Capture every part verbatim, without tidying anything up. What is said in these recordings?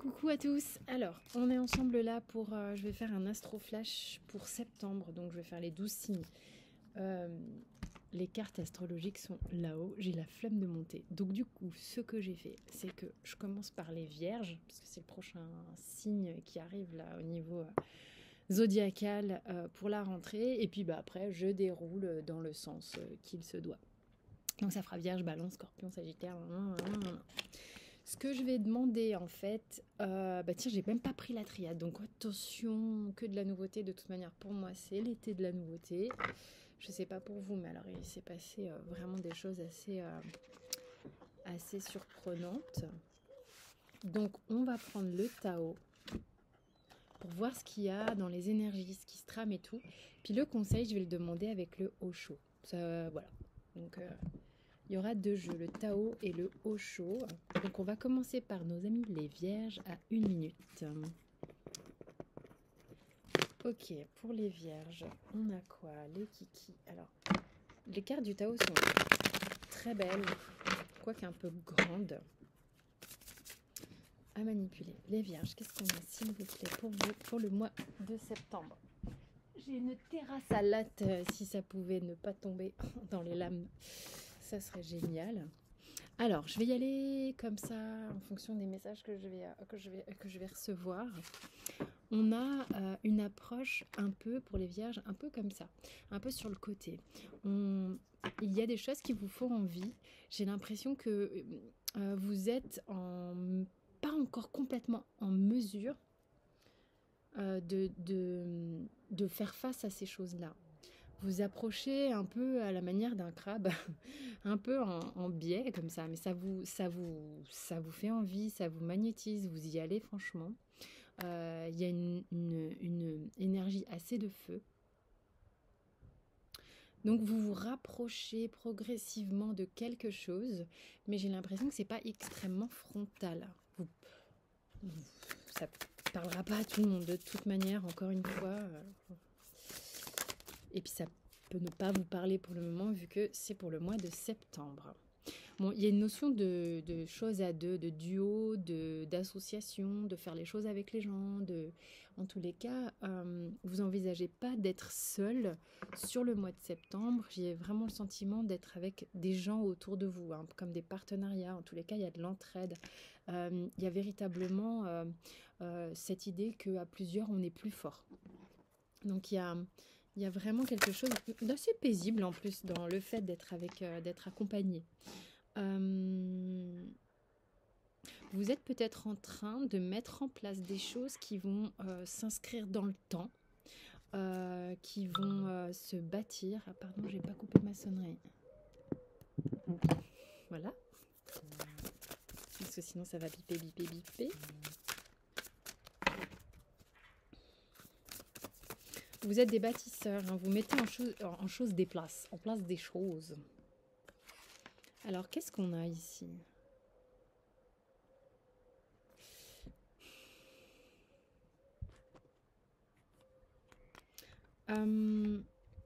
Coucou à tous. Alors, on est ensemble là pour... euh, je vais faire un astro flash pour septembre. Donc, je vais faire les douze signes. Euh, les cartes astrologiques sont là-haut. J'ai la flemme de monter. Donc, du coup, ce que j'ai fait, c'est que je commence par les vierges, parce que c'est le prochain signe qui arrive là au niveau euh, zodiacal euh, pour la rentrée. Et puis, bah, après, je déroule dans le sens euh, qu'il se doit. Donc, ça fera vierge, balance, scorpion, sagittaire... Ce que je vais demander en fait, euh, bah tiens, j'ai même pas pris la triade, donc attention, que de la nouveauté. De toute manière, pour moi, c'est l'été de la nouveauté. Je sais pas pour vous, mais alors il s'est passé euh, vraiment des choses assez, euh, assez surprenantes. Donc, on va prendre le Tao pour voir ce qu'il y a dans les énergies, ce qui se trame et tout. Puis le conseil, je vais le demander avec le Osho. Ça, voilà. Donc, euh, il y aura deux jeux, le Tao et le Osho. Donc on va commencer par nos amis les Vierges à une minute. Ok, pour les Vierges, on a quoi? Les Kiki. Alors, les cartes du Tao sont très belles, quoique un peu grandes, à manipuler. Les Vierges, qu'est-ce qu'on a s'il vous plaît pour vous pour le mois de septembre? J'ai une terrasse à latte, si ça pouvait ne pas tomber dans les lames, ça serait génial. Alors, je vais y aller comme ça, en fonction des messages que je vais, que je vais, que je vais recevoir. On a euh, une approche un peu, pour les vierges, un peu comme ça, un peu sur le côté. On... Il y a des choses qui vous font envie. J'ai l'impression que euh, vous êtes en... pas encore complètement en mesure euh, de, de, de faire face à ces choses-là. Vous approchez un peu à la manière d'un crabe, un peu en, en biais comme ça, mais ça vous, ça, vous, ça vous fait envie, ça vous magnétise, vous y allez franchement. Euh, il y a une, une, une énergie assez de feu. Donc vous vous rapprochez progressivement de quelque chose, mais j'ai l'impression que c'est pas extrêmement frontal. Vous, vous, ça ne parlera pas à tout le monde de toute manière, encore une fois. Et puis ça peut ne pas vous parler pour le moment vu que c'est pour le mois de septembre. Bon, il y a une notion de, de choses à deux, de duo, de, d'association, de faire les choses avec les gens. De, en tous les cas, euh, vous n'envisagez pas d'être seul sur le mois de septembre. J'ai vraiment le sentiment d'être avec des gens autour de vous, hein, comme des partenariats. En tous les cas, il y a de l'entraide. Euh, il y a véritablement euh, euh, cette idée qu'à plusieurs, on est plus fort. Donc il y a... Il y a vraiment quelque chose d'assez paisible en plus dans le fait d'être avec, euh, d'être accompagné. Euh, vous êtes peut-être en train de mettre en place des choses qui vont euh, s'inscrire dans le temps, euh, qui vont euh, se bâtir. Ah pardon, j'ai pas coupé ma sonnerie. Voilà. Parce que sinon ça va biper, biper, biper. Vous êtes des bâtisseurs, hein, vous mettez en chose, en chose des places, en place des choses. Alors, qu'est-ce qu'on a ici? euh,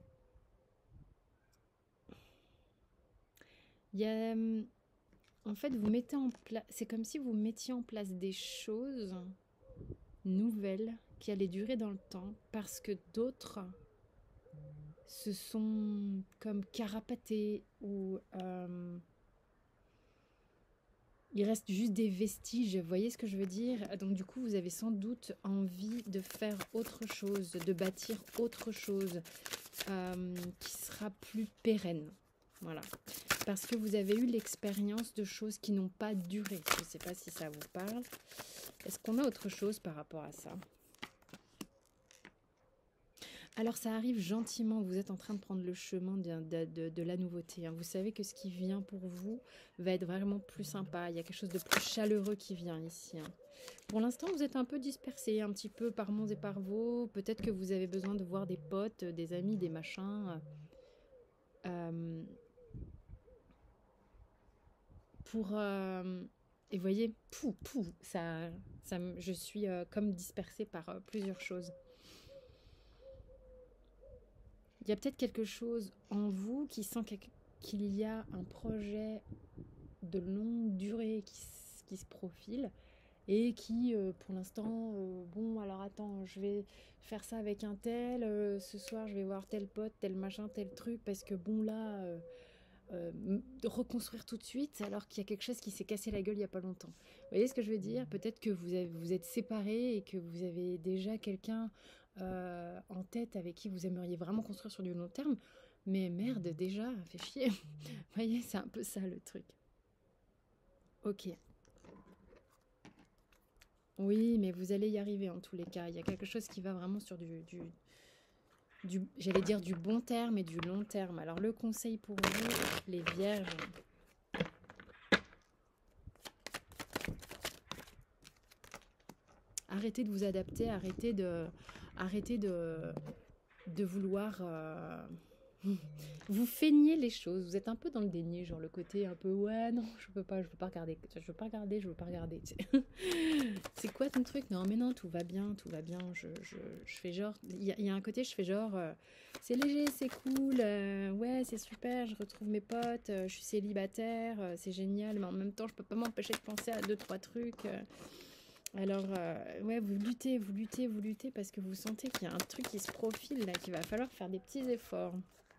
y a, en fait, vous mettez en place, c'est comme si vous mettiez en place des choses nouvelles qui allaient durer dans le temps parce que d'autres se sont comme carapatés ou euh, il reste juste des vestiges, vous voyez ce que je veux dire? Donc du coup, vous avez sans doute envie de faire autre chose, de bâtir autre chose euh, qui sera plus pérenne. Voilà. Parce que vous avez eu l'expérience de choses qui n'ont pas duré. Je ne sais pas si ça vous parle. Est-ce qu'on a autre chose par rapport à ça? Alors ça arrive gentiment, vous êtes en train de prendre le chemin de, de, de, de la nouveauté. Hein. Vous savez que ce qui vient pour vous va être vraiment plus sympa. Il y a quelque chose de plus chaleureux qui vient ici. Hein. Pour l'instant, vous êtes un peu dispersés, un petit peu par monts et par vaux. Peut-être que vous avez besoin de voir des potes, des amis, des machins. Euh, pour... Euh, et vous voyez, pou, pou, ça, ça, je suis euh, comme dispersée par euh, plusieurs choses. Il y a peut-être quelque chose en vous qui sent qu'il y a un projet de longue durée qui, qui se profile et qui, euh, pour l'instant, euh, bon, alors attends, je vais faire ça avec un tel, euh, ce soir je vais voir tel pote, tel machin, tel truc, parce que bon là, euh, euh, reconstruire tout de suite alors qu'il y a quelque chose qui s'est cassé la gueule il n'y a pas longtemps. Vous voyez ce que je veux dire? Peut-être que vous, avez, vous êtes séparés et que vous avez déjà quelqu'un euh, en tête avec qui vous aimeriez vraiment construire sur du long terme, mais merde, déjà, fait chier. Vous voyez, c'est un peu ça le truc. Ok. Oui, mais vous allez y arriver en tous les cas. Il y a quelque chose qui va vraiment sur du, du, du j'allais dire du bon terme et du long terme. Alors le conseil pour vous, les vierges, arrêtez de vous adapter, arrêtez de, arrêtez de, de vouloir... Euh, vous feignez les choses, vous êtes un peu dans le déni, genre le côté un peu ouais non je peux pas, je veux pas regarder, je veux pas regarder, je veux pas regarder. C'est quoi ton truc? Non mais non, tout va bien, tout va bien. Je, je, je fais genre, il y, y a un côté je fais genre euh, c'est léger, c'est cool, euh, ouais c'est super, je retrouve mes potes, euh, je suis célibataire, euh, c'est génial, mais en même temps je peux pas m'empêcher de penser à deux trois trucs. Euh, alors, euh, ouais, vous luttez, vous luttez, vous luttez parce que vous sentez qu'il y a un truc qui se profile là, qu'il va falloir faire des petits efforts.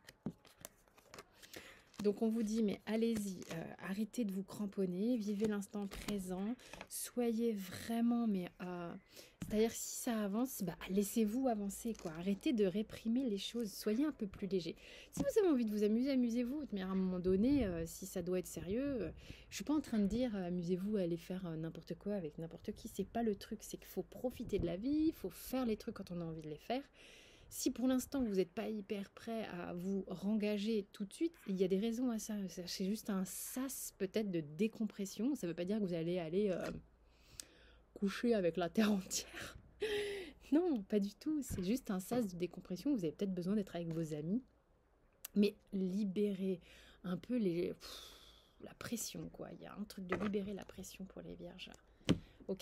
Donc on vous dit, mais allez-y, euh, arrêtez de vous cramponner, vivez l'instant présent, soyez vraiment, mais euh, c'est-à-dire si ça avance, bah, laissez-vous avancer, quoi. Arrêtez de réprimer les choses, soyez un peu plus léger. Si vous avez envie de vous amuser, amusez-vous, mais à un moment donné, euh, si ça doit être sérieux, euh, je suis pas en train de dire, euh, amusez-vous à aller faire euh, n'importe quoi avec n'importe qui, c'est pas le truc, c'est qu'il faut profiter de la vie, il faut faire les trucs quand on a envie de les faire. Si pour l'instant vous n'êtes pas hyper prêt à vous rengager tout de suite, il y a des raisons à ça. C'est juste un sas peut-être de décompression. Ça ne veut pas dire que vous allez aller euh, coucher avec la terre entière. Non, pas du tout. C'est juste un sas de décompression. Vous avez peut-être besoin d'être avec vos amis. Mais libérer un peu les, pff, la pression, quoi. Il y a un truc de libérer la pression pour les vierges. Ok ?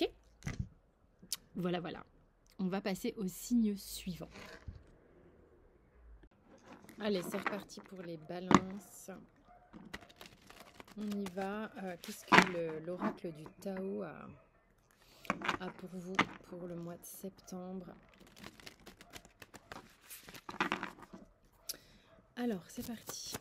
Voilà, voilà. On va passer au signe suivant. Allez, c'est reparti pour les balances. On y va. Euh, Qu'est-ce que l'oracle du Tao a, a pour vous pour le mois de septembre? Alors, c'est parti.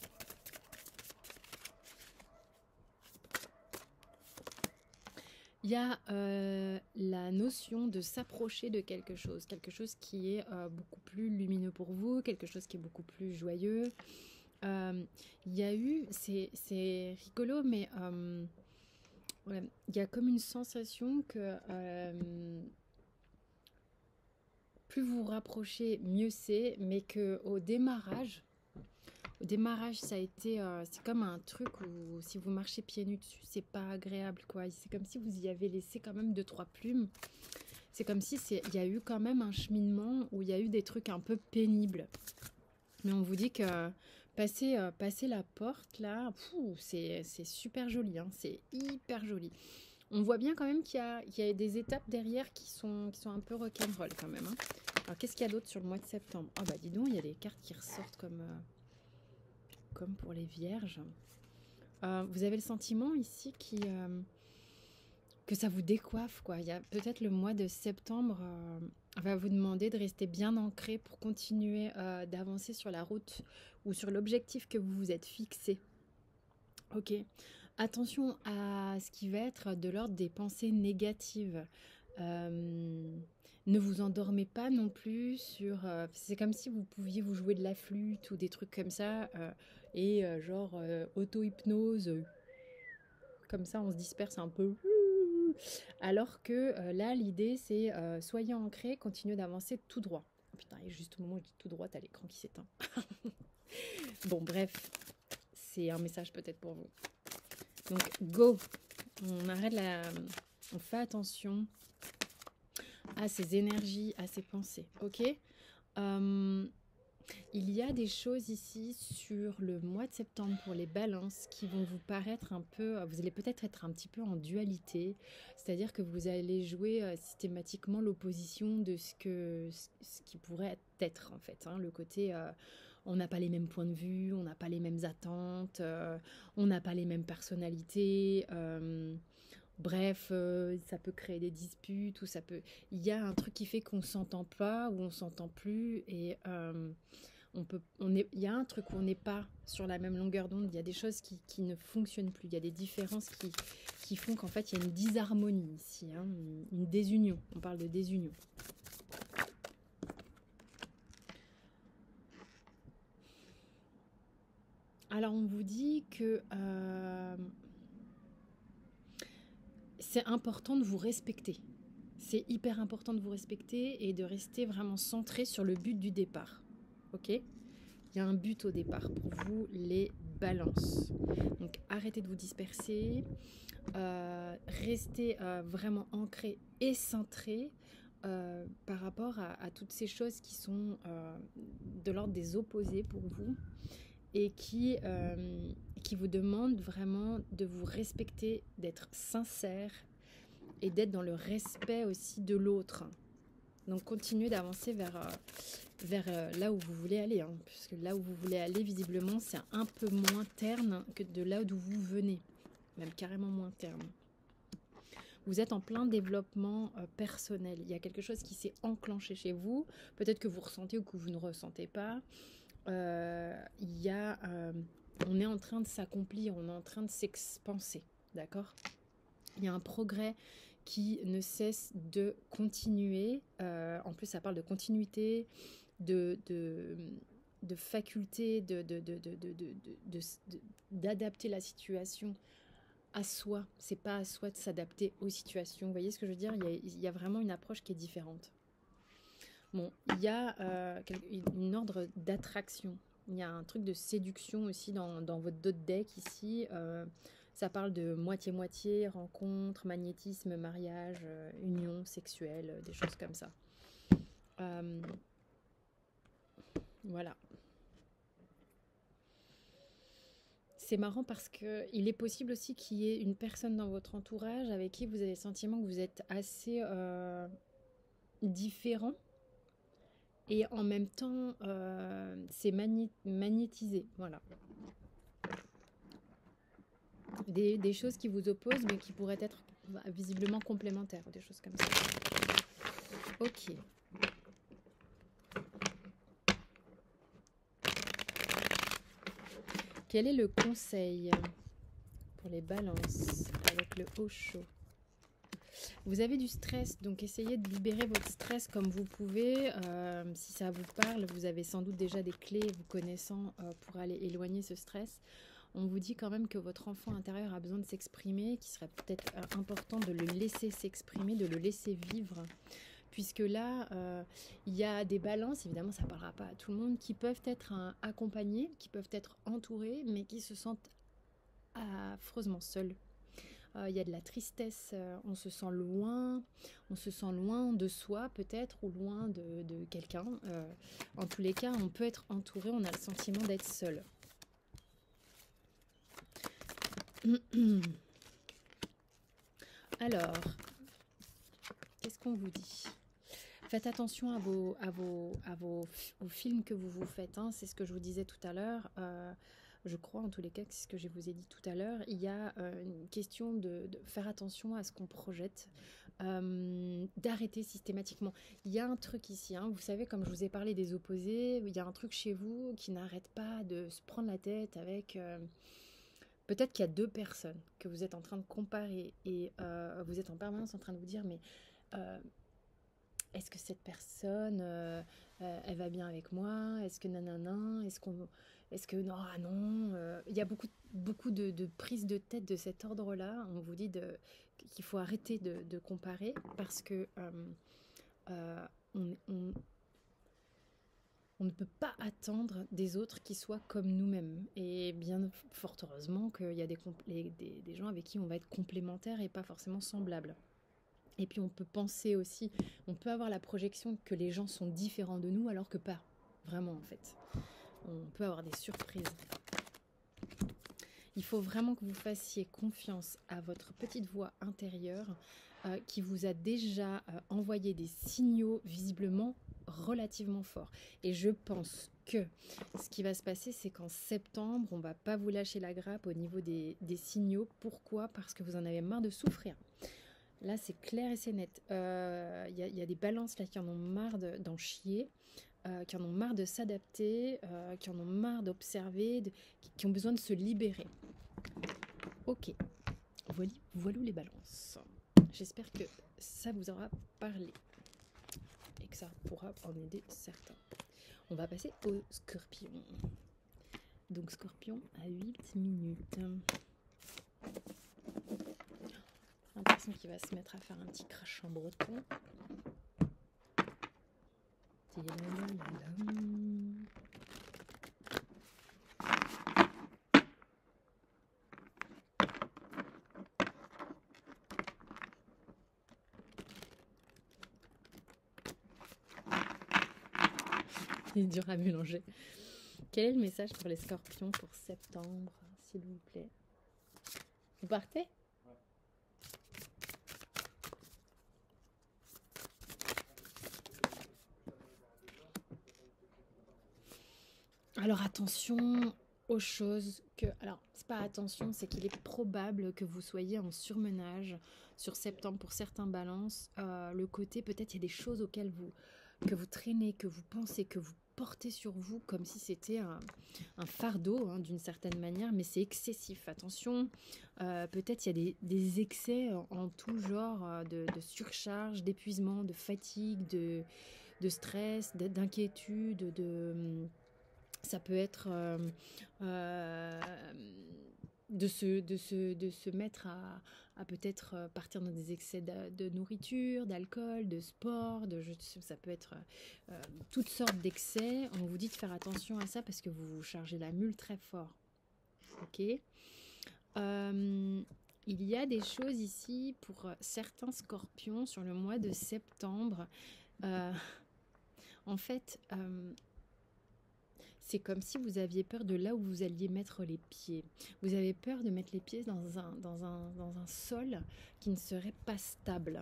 Il y a euh, la notion de s'approcher de quelque chose, quelque chose qui est euh, beaucoup plus lumineux pour vous, quelque chose qui est beaucoup plus joyeux. Euh, il y a eu, c'est rigolo, mais euh, ouais, il y a comme une sensation que euh, plus vous vous rapprochez, mieux c'est, mais qu'au démarrage, au démarrage, ça a été, euh, c'est comme un truc où si vous marchez pieds nus dessus, c'est pas agréable, quoi. C'est comme si vous y avez laissé quand même deux, trois plumes. C'est comme si il y a eu quand même un cheminement où il y a eu des trucs un peu pénibles. Mais on vous dit que passer, euh, passer la porte, là, c'est super joli, hein, c'est hyper joli. On voit bien quand même qu'il y, y a des étapes derrière qui sont, qui sont un peu rock'n'roll quand même. Hein. Alors, qu'est-ce qu'il y a d'autre sur le mois de septembre? Oh bah dis donc, il y a des cartes qui ressortent comme... Euh, comme pour les vierges. Euh, vous avez le sentiment ici qui, euh, que ça vous décoiffe, quoi. Il y a peut-être le mois de septembre euh, va vous demander de rester bien ancré pour continuer euh, d'avancer sur la route ou sur l'objectif que vous vous êtes fixé. Ok. Attention à ce qui va être de l'ordre des pensées négatives. Euh, ne vous endormez pas non plus sur... Euh, c'est comme si vous pouviez vous jouer de la flûte ou des trucs comme ça. Euh, et euh, genre euh, auto-hypnose. Euh, comme ça, on se disperse un peu. Alors que euh, là, l'idée, c'est euh, soyez ancrés, continuez d'avancer tout droit. Oh, putain, et juste au moment où je dis tout droit, t'as l'écran qui s'éteint. Bon, bref. C'est un message peut-être pour vous. Donc, go. On arrête la... On fait attention à ses énergies, à ses pensées. Ok. euh, Il y a des choses ici sur le mois de septembre pour les balances qui vont vous paraître un peu... Vous allez peut-être être un petit peu en dualité. C'est-à-dire que vous allez jouer euh, systématiquement l'opposition de ce, que, ce qui pourrait être, en fait. Hein, le côté... Euh, on n'a pas les mêmes points de vue, on n'a pas les mêmes attentes, euh, on n'a pas les mêmes personnalités... Euh, Bref, euh, ça peut créer des disputes ou ça peut... Il y a un truc qui fait qu'on s'entend pas ou on s'entend plus et euh, on peut, on est, il y a un truc où on n'est pas sur la même longueur d'onde. Il y a des choses qui, qui ne fonctionnent plus. Il y a des différences qui, qui font qu'en fait, il y a une disharmonie ici, hein, une, une désunion. On parle de désunion. Alors, on vous dit que... Euh, c'est important de vous respecter. C'est hyper important de vous respecter et de rester vraiment centré sur le but du départ. Ok ? Il y a un but au départ pour vous, les balances. Donc arrêtez de vous disperser. Euh, restez euh, vraiment ancré et centré euh, par rapport à, à toutes ces choses qui sont euh, de l'ordre des opposés pour vous et qui... Euh, qui vous demande vraiment de vous respecter, d'être sincère et d'être dans le respect aussi de l'autre. Donc continuez d'avancer vers, euh, vers euh, là où vous voulez aller, hein, puisque là où vous voulez aller, visiblement, c'est un peu moins terne que de là d'où vous venez, même carrément moins terne. Vous êtes en plein développement euh, personnel. Il y a quelque chose qui s'est enclenché chez vous, peut-être que vous ressentez ou que vous ne ressentez pas. Euh, il y a... Euh, On est en train de s'accomplir, on est en train de s'expanser, d'accord? Il y a un progrès qui ne cesse de continuer. Euh, en plus, ça parle de continuité, de, de, de faculté, de, de, de, de, de, de, de, de, d'adapter la situation à soi. C'est pas à soi de s'adapter aux situations. Vous voyez ce que je veux dire? Il y a, il y a vraiment une approche qui est différente. Bon, il y a euh, une ordre d'attraction. Il y a un truc de séduction aussi dans, dans votre dos de deck ici. Euh, ça parle de moitié-moitié, rencontre, magnétisme, mariage, euh, union sexuelle, euh, des choses comme ça. Euh, voilà. C'est marrant parce qu'il est possible aussi qu'il y ait une personne dans votre entourage avec qui vous avez le sentiment que vous êtes assez euh, différent. Et en même temps, euh, c'est magné magnétisé. Voilà. Des, des choses qui vous opposent, mais qui pourraient être bah, visiblement complémentaires. Des choses comme ça. Ok. Quel est le conseil pour les balances avec le haut chaud? Vous avez du stress, donc essayez de libérer votre stress comme vous pouvez. Euh, si ça vous parle, vous avez sans doute déjà des clés vous connaissant euh, pour aller éloigner ce stress. On vous dit quand même que votre enfant intérieur a besoin de s'exprimer, qu'il serait peut-être euh, important de le laisser s'exprimer, de le laisser vivre. Puisque là, euh, il y a des balances, évidemment ça ne parlera pas à tout le monde, qui peuvent être hein, accompagnés, qui peuvent être entourés, mais qui se sentent affreusement seuls. Il euh, y a de la tristesse, euh, on se sent loin, on se sent loin de soi peut-être, ou loin de, de quelqu'un. Euh, en tous les cas, on peut être entouré, on a le sentiment d'être seul. Alors, qu'est-ce qu'on vous dit? Faites attention à vos, à vos, à vos, aux films que vous vous faites, hein. C'est ce que je vous disais tout à l'heure. Euh, je crois en tous les cas que c'est ce que je vous ai dit tout à l'heure. Il y a euh, une question de, de faire attention à ce qu'on projette, euh, d'arrêter systématiquement. Il y a un truc ici, hein, vous savez, comme je vous ai parlé des opposés, il y a un truc chez vous qui n'arrête pas de se prendre la tête avec... Euh, peut-être qu'il y a deux personnes que vous êtes en train de comparer et euh, vous êtes en permanence en train de vous dire, mais... Euh, est-ce que cette personne, euh, euh, elle va bien avec moi? Est-ce que nanana? Est-ce qu'on, est-ce que non, ah non euh, il y a beaucoup, beaucoup de, de prises de tête de cet ordre-là. On vous dit de, qu'il faut arrêter de, de comparer parce que euh, euh, on, on, on ne peut pas attendre des autres qui soient comme nous-mêmes. Et bien fort heureusement qu'il y a des, des, des gens avec qui on va être complémentaires et pas forcément semblables. Et puis on peut penser aussi, on peut avoir la projection que les gens sont différents de nous alors que pas, vraiment en fait. On peut avoir des surprises. Il faut vraiment que vous fassiez confiance à votre petite voix intérieure euh, qui vous a déjà euh, envoyé des signaux visiblement relativement forts. Et je pense que ce qui va se passer, c'est qu'en septembre, on va pas vous lâcher la grappe au niveau des, des signaux. Pourquoi? Parce que vous en avez marre de souffrir. Là, c'est clair et c'est net. Il euh, y, y a des balances là qui en ont marre d'en chier, euh, qui en ont marre de s'adapter, euh, qui en ont marre d'observer, qui, qui ont besoin de se libérer. Ok, voilà, voilà les balances. J'espère que ça vous aura parlé et que ça pourra en aider certains. On va passer au scorpion. Donc scorpion à huit minutes. L'impression qu'il va se mettre à faire un petit crash en breton. Il est dur à mélanger. Quel est le message pour les scorpions pour septembre, s'il vous plaît? Vous partez? Alors attention aux choses que... Alors, c'est pas attention, c'est qu'il est probable que vous soyez en surmenage sur septembre pour certains balances. Euh, le côté, peut-être, il y a des choses auxquelles vous, que vous traînez, que vous pensez, que vous portez sur vous comme si c'était un, un fardeau, hein, d'une certaine manière, mais c'est excessif. Attention, euh, peut-être il y a des, des excès en, en tout genre euh, de, de surcharge, d'épuisement, de fatigue, de, de stress, d'inquiétude, de... Ça peut être euh, euh, de, se, de, se, de se mettre à, à peut-être partir dans des excès de, de nourriture, d'alcool, de sport, de, je, ça peut être euh, toutes sortes d'excès. On vous dit de faire attention à ça parce que vous vous chargez la mule très fort. Ok. Euh, il y a des choses ici pour certains scorpions sur le mois de septembre. Euh, en fait... Euh, c'est comme si vous aviez peur de là où vous alliez mettre les pieds. Vous avez peur de mettre les pieds dans un, dans un, dans un sol qui ne serait pas stable.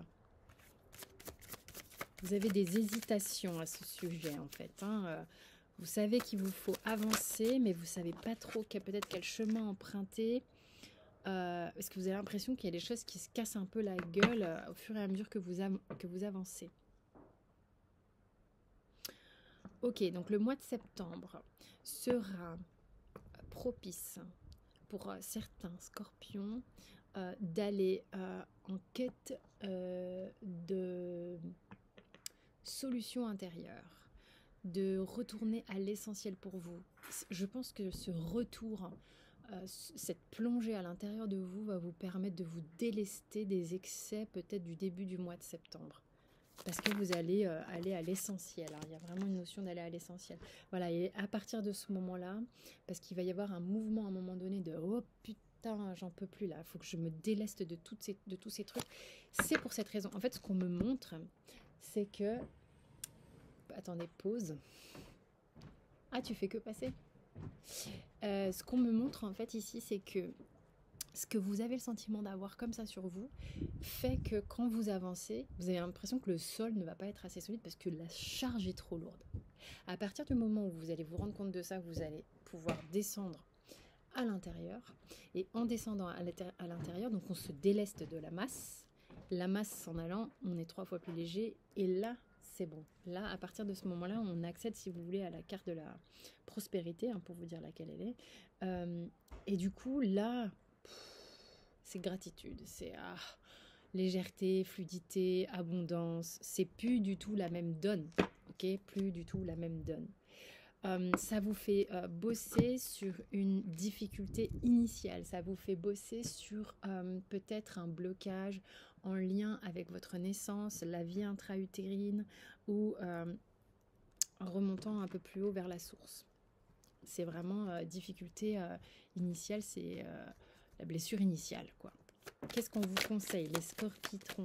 Vous avez des hésitations à ce sujet, en fait. Hein. Vous savez qu'il vous faut avancer, mais vous ne savez pas trop quel, peut-être quel chemin emprunter. Euh, parce que vous avez l'impression qu'il y a des choses qui se cassent un peu la gueule euh, au fur et à mesure que vous, que vous avancez. Ok, donc le mois de septembre sera propice pour certains scorpions euh, d'aller euh, en quête euh, de solutions intérieures, de retourner à l'essentiel pour vous. Je pense que ce retour, euh, cette plongée à l'intérieur de vous va vous permettre de vous délester des excès peut-être du début du mois de septembre. Parce que vous allez euh, aller à l'essentiel. Il y a vraiment une notion d'aller à l'essentiel. Voilà, et à partir de ce moment-là, parce qu'il va y avoir un mouvement à un moment donné de « Oh putain, j'en peux plus là, il faut que je me déleste de, toutes ces, de tous ces trucs ». C'est pour cette raison. En fait, ce qu'on me montre, c'est que... Attendez, pause. Ah, tu fais que passer euh, Ce qu'on me montre en fait ici, c'est que ce que vous avez le sentiment d'avoir comme ça sur vous fait que quand vous avancez, vous avez l'impression que le sol ne va pas être assez solide parce que la charge est trop lourde. À partir du moment où vous allez vous rendre compte de ça, vous allez pouvoir descendre à l'intérieur. Et en descendant à l'intérieur, donc on se déleste de la masse. La masse s'en allant, on est trois fois plus léger. Et là, c'est bon. Là, à partir de ce moment-là, on accède, si vous voulez, à la carte de la prospérité, hein, pour vous dire laquelle elle est. Euh, et du coup, là... c'est gratitude, c'est ah, légèreté, fluidité, abondance. C'est plus du tout la même donne, ok? Plus du tout la même donne. Euh, ça vous fait euh, bosser sur une difficulté initiale. Ça vous fait bosser sur euh, peut-être un blocage en lien avec votre naissance, la vie intra-utérine ou euh, en remontant un peu plus haut vers la source. C'est vraiment euh, difficulté euh, initiale, c'est... Euh, la blessure initiale, quoi. Qu'est-ce qu'on vous conseille, les scorpitrons?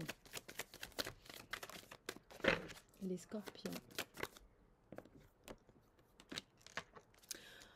Les scorpions.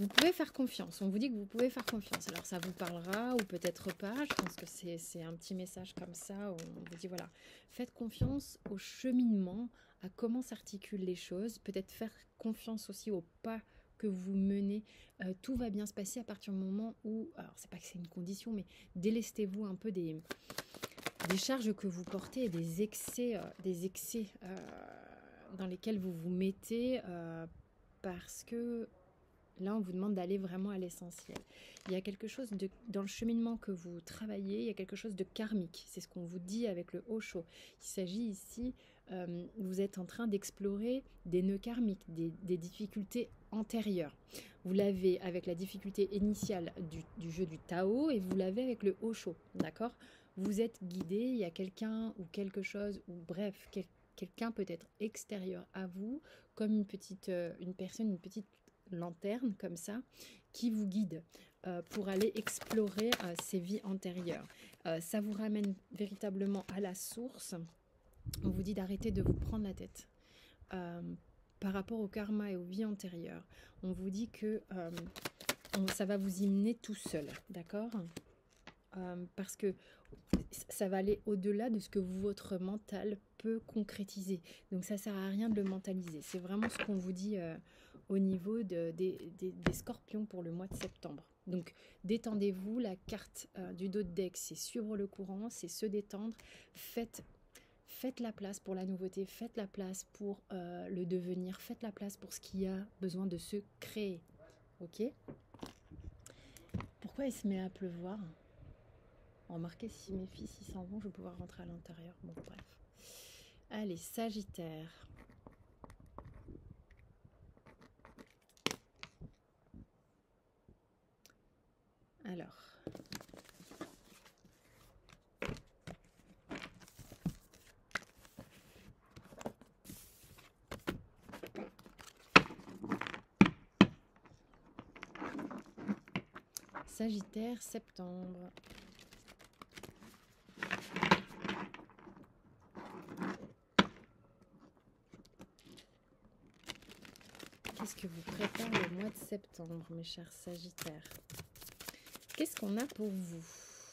vous pouvez faire confiance. On vous dit que vous pouvez faire confiance. Alors ça vous parlera ou peut-être pas. Je pense que c'est un petit message comme ça où on vous dit voilà, faites confiance au cheminement, à comment s'articulent les choses. Peut-être faire confiance aussi au pas que vous menez. Euh, tout va bien se passer à partir du moment où, alors c'est pas que c'est une condition, mais délestez-vous un peu des, des charges que vous portez et des excès, euh, des excès euh, dans lesquels vous vous mettez euh, parce que là, on vous demande d'aller vraiment à l'essentiel. Il y a quelque chose de, dans le cheminement que vous travaillez, il y a quelque chose de karmique. C'est ce qu'on vous dit avec le Osho. Il s'agit ici, euh, vous êtes en train d'explorer des nœuds karmiques, des, des difficultés antérieures. Vous l'avez avec la difficulté initiale du, du jeu du Tao et vous l'avez avec le Osho, d'accord? Vous êtes guidé, il y a quelqu'un ou quelque chose, ou bref, quel, quelqu'un peut-être extérieur à vous, comme une petite, euh, une personne, une petite lanterne comme ça qui vous guide euh, pour aller explorer euh, ces vies antérieures. Euh, ça vous ramène véritablement à la source. On vous dit d'arrêter de vous prendre la tête euh, par rapport au karma et aux vies antérieures. On vous dit que euh, on, ça va vous y mener tout seul, d'accord? euh, Parce que ça va aller au-delà de ce que votre mental peut concrétiser. Donc ça sert à rien de le mentaliser. C'est vraiment ce qu'on vous dit euh, au niveau de, des, des, des scorpions pour le mois de septembre. Donc détendez-vous, la carte euh, du dos de deck, c'est suivre le courant, c'est se détendre. Faites, faites la place pour la nouveauté, faites la place pour euh, le devenir, faites la place pour ce qui a besoin de se créer. Ok? Pourquoi il se met à pleuvoir? Remarquez, si mes fils ils s'en vont, je vais pouvoir rentrer à l'intérieur. Bon, bref. Allez, Sagittaire. Alors. Sagittaire, septembre. Qu'est-ce que vous prépare le mois de septembre, mes chers Sagittaires? Qu'est-ce qu'on a pour vous?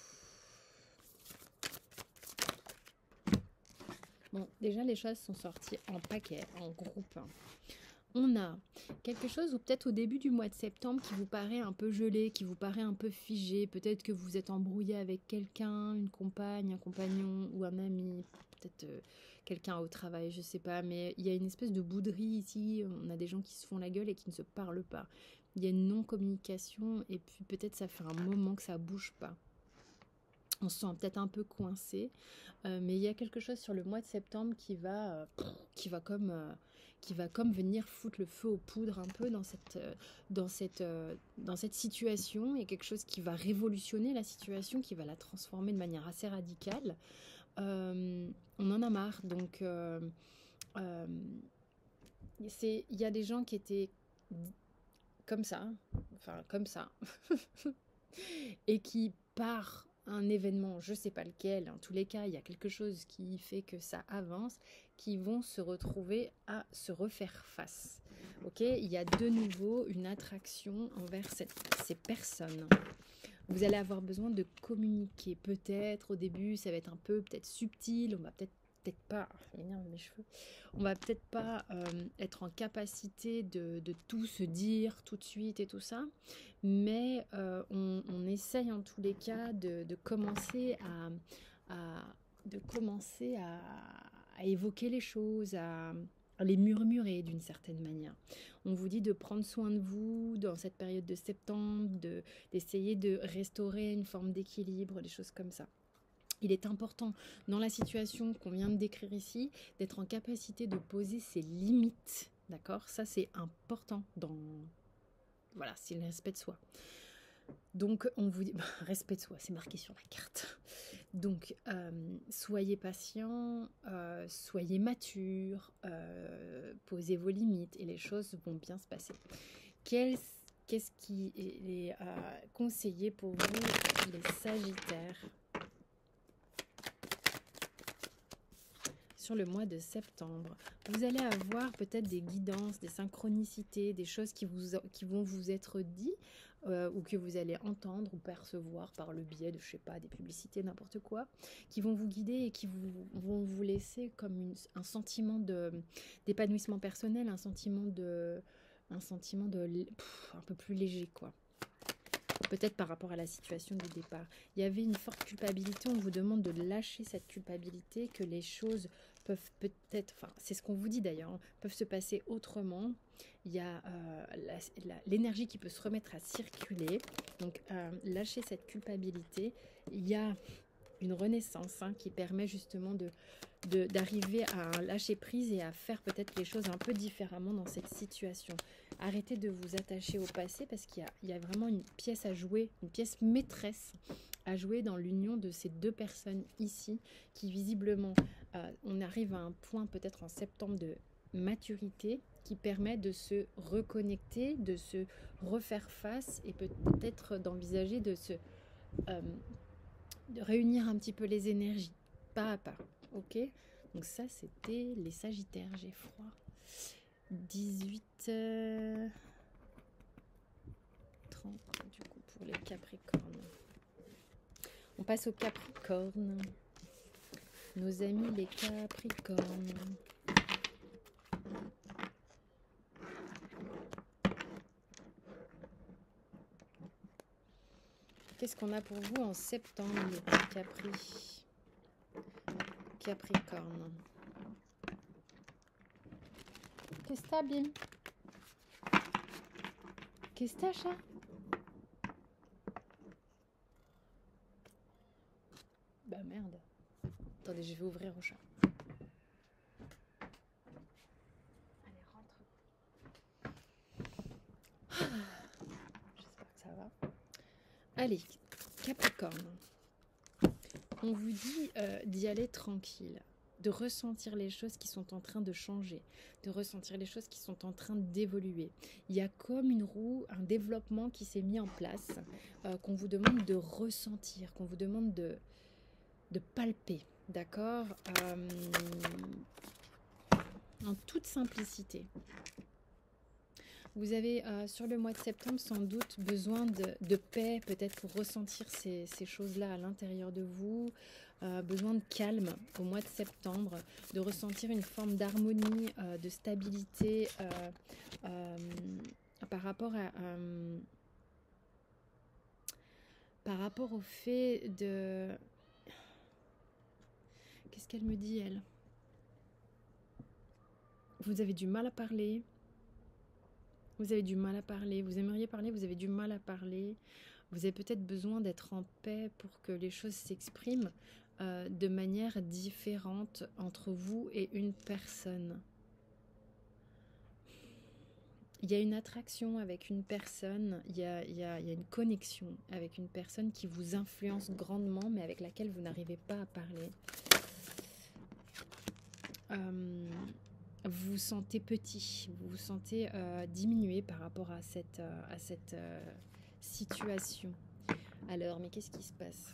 Bon, déjà, les choses sont sorties en paquet, en groupe. On a quelque chose, ou peut-être au début du mois de septembre, qui vous paraît un peu gelé, qui vous paraît un peu figé. Peut-être que vous êtes embrouillé avec quelqu'un, une compagne, un compagnon ou un ami, peut-être euh, quelqu'un au travail, je sais pas. Mais il y a une espèce de bouderie ici. On a des gens qui se font la gueule et qui ne se parlent pas. Il y a une non-communication et puis peut-être ça fait un moment que ça bouge pas. On se sent peut-être un peu coincé, euh, mais il y a quelque chose sur le mois de septembre qui va, euh, qui va comme, euh, qui va comme venir foutre le feu aux poudres un peu dans cette, euh, dans cette, euh, dans cette situation, et quelque chose qui va révolutionner la situation, qui va la transformer de manière assez radicale. Euh, on en a marre, donc euh, euh, c'est, il y a des gens qui étaient comme ça, enfin comme ça, et qui par un événement, je sais pas lequel, en tous les cas, il y a quelque chose qui fait que ça avance, qui vont se retrouver à se refaire face. Ok, il y a de nouveau une attraction envers cette, ces personnes. Vous allez avoir besoin de communiquer. Peut-être au début, ça va être un peu peut-être subtil, on va peut-être peut-être pas, ça m'énerve mes cheveux, on va peut-être pas euh, être en capacité de, de tout se dire tout de suite et tout ça, mais euh, on, on essaye en tous les cas de, de commencer à, à de commencer à, à évoquer les choses, à, à les murmurer d'une certaine manière. On vous dit de prendre soin de vous dans cette période de septembre, de, d'essayer de restaurer une forme d'équilibre, des choses comme ça. Il est important, dans la situation qu'on vient de décrire ici, d'être en capacité de poser ses limites, d'accord? Ça, c'est important dans... Voilà, c'est le respect de soi. Donc, on vous dit... Bah, respect de soi, c'est marqué sur la carte. Donc, euh, soyez patient, euh, soyez mature, euh, posez vos limites et les choses vont bien se passer. Quel, qu'est-ce qui est euh, conseillé pour vous, les Sagittaires ? sur le mois de septembre. Vous allez avoir peut-être des guidances, des synchronicités, des choses qui, vous, qui vont vous être dites euh, ou que vous allez entendre ou percevoir par le biais de, je sais pas, des publicités, n'importe quoi, qui vont vous guider et qui vous, vont vous laisser comme une, un sentiment d'épanouissement personnel, un sentiment de... un sentiment de pff, un peu plus léger, quoi. Peut-être par rapport à la situation du départ. Il y avait une forte culpabilité, on vous demande de lâcher cette culpabilité, que les choses peuvent peut-être, enfin c'est ce qu'on vous dit d'ailleurs, hein, peuvent se passer autrement. Il y a euh, l'énergie qui peut se remettre à circuler, donc euh, lâcher cette culpabilité. Il y a une renaissance hein, qui permet justement de d'arriver à lâcher prise et à faire peut-être les choses un peu différemment dans cette situation. Arrêtez de vous attacher au passé parce qu'il y, y a vraiment une pièce à jouer, une pièce maîtresse à jouer dans l'union de ces deux personnes ici qui visiblement, euh, on arrive à un point peut-être en septembre de maturité qui permet de se reconnecter, de se refaire face et peut-être d'envisager de se euh, de réunir un petit peu les énergies, pas à pas. Ok, donc ça c'était les Sagittaires, j'ai froid. dix-huit euh, trente du coup pour les Capricornes. On passe aux Capricornes. Nos amis les Capricornes. Qu'est-ce qu'on a pour vous en septembre, les Capri Capricorne? Qu'est-ce que t'as, Bim? Qu'est-ce que t'as, chat? Bah merde. Attendez, je vais ouvrir au chat. Allez, rentre. J'espère que ça va. Allez, Capricorne. On vous dit euh, d'y aller tranquille, de ressentir les choses qui sont en train de changer, de ressentir les choses qui sont en train d'évoluer. Il y a comme une roue, un développement qui s'est mis en place, euh, qu'on vous demande de ressentir, qu'on vous demande de, de palper, d'accord, euh, en toute simplicité. Vous avez euh, sur le mois de septembre sans doute besoin de, de paix, peut-être pour ressentir ces, ces choses-là à l'intérieur de vous, euh, besoin de calme au mois de septembre, de ressentir une forme d'harmonie, euh, de stabilité euh, euh, par rapport à euh, par rapport au fait de... Qu'est-ce qu'elle me dit, elle? Vous avez du mal à parler. Vous avez du mal à parler, vous aimeriez parler, vous avez du mal à parler. Vous avez peut-être besoin d'être en paix pour que les choses s'expriment euh, de manière différente entre vous et une personne. Il y a une attraction avec une personne, il y a, il y a, il y a une connexion avec une personne qui vous influence grandement, mais avec laquelle vous n'arrivez pas à parler. Euh, vous vous sentez petit, vous vous sentez euh, diminué par rapport à cette, euh, à cette euh, situation. Alors, mais qu'est-ce qui se passe?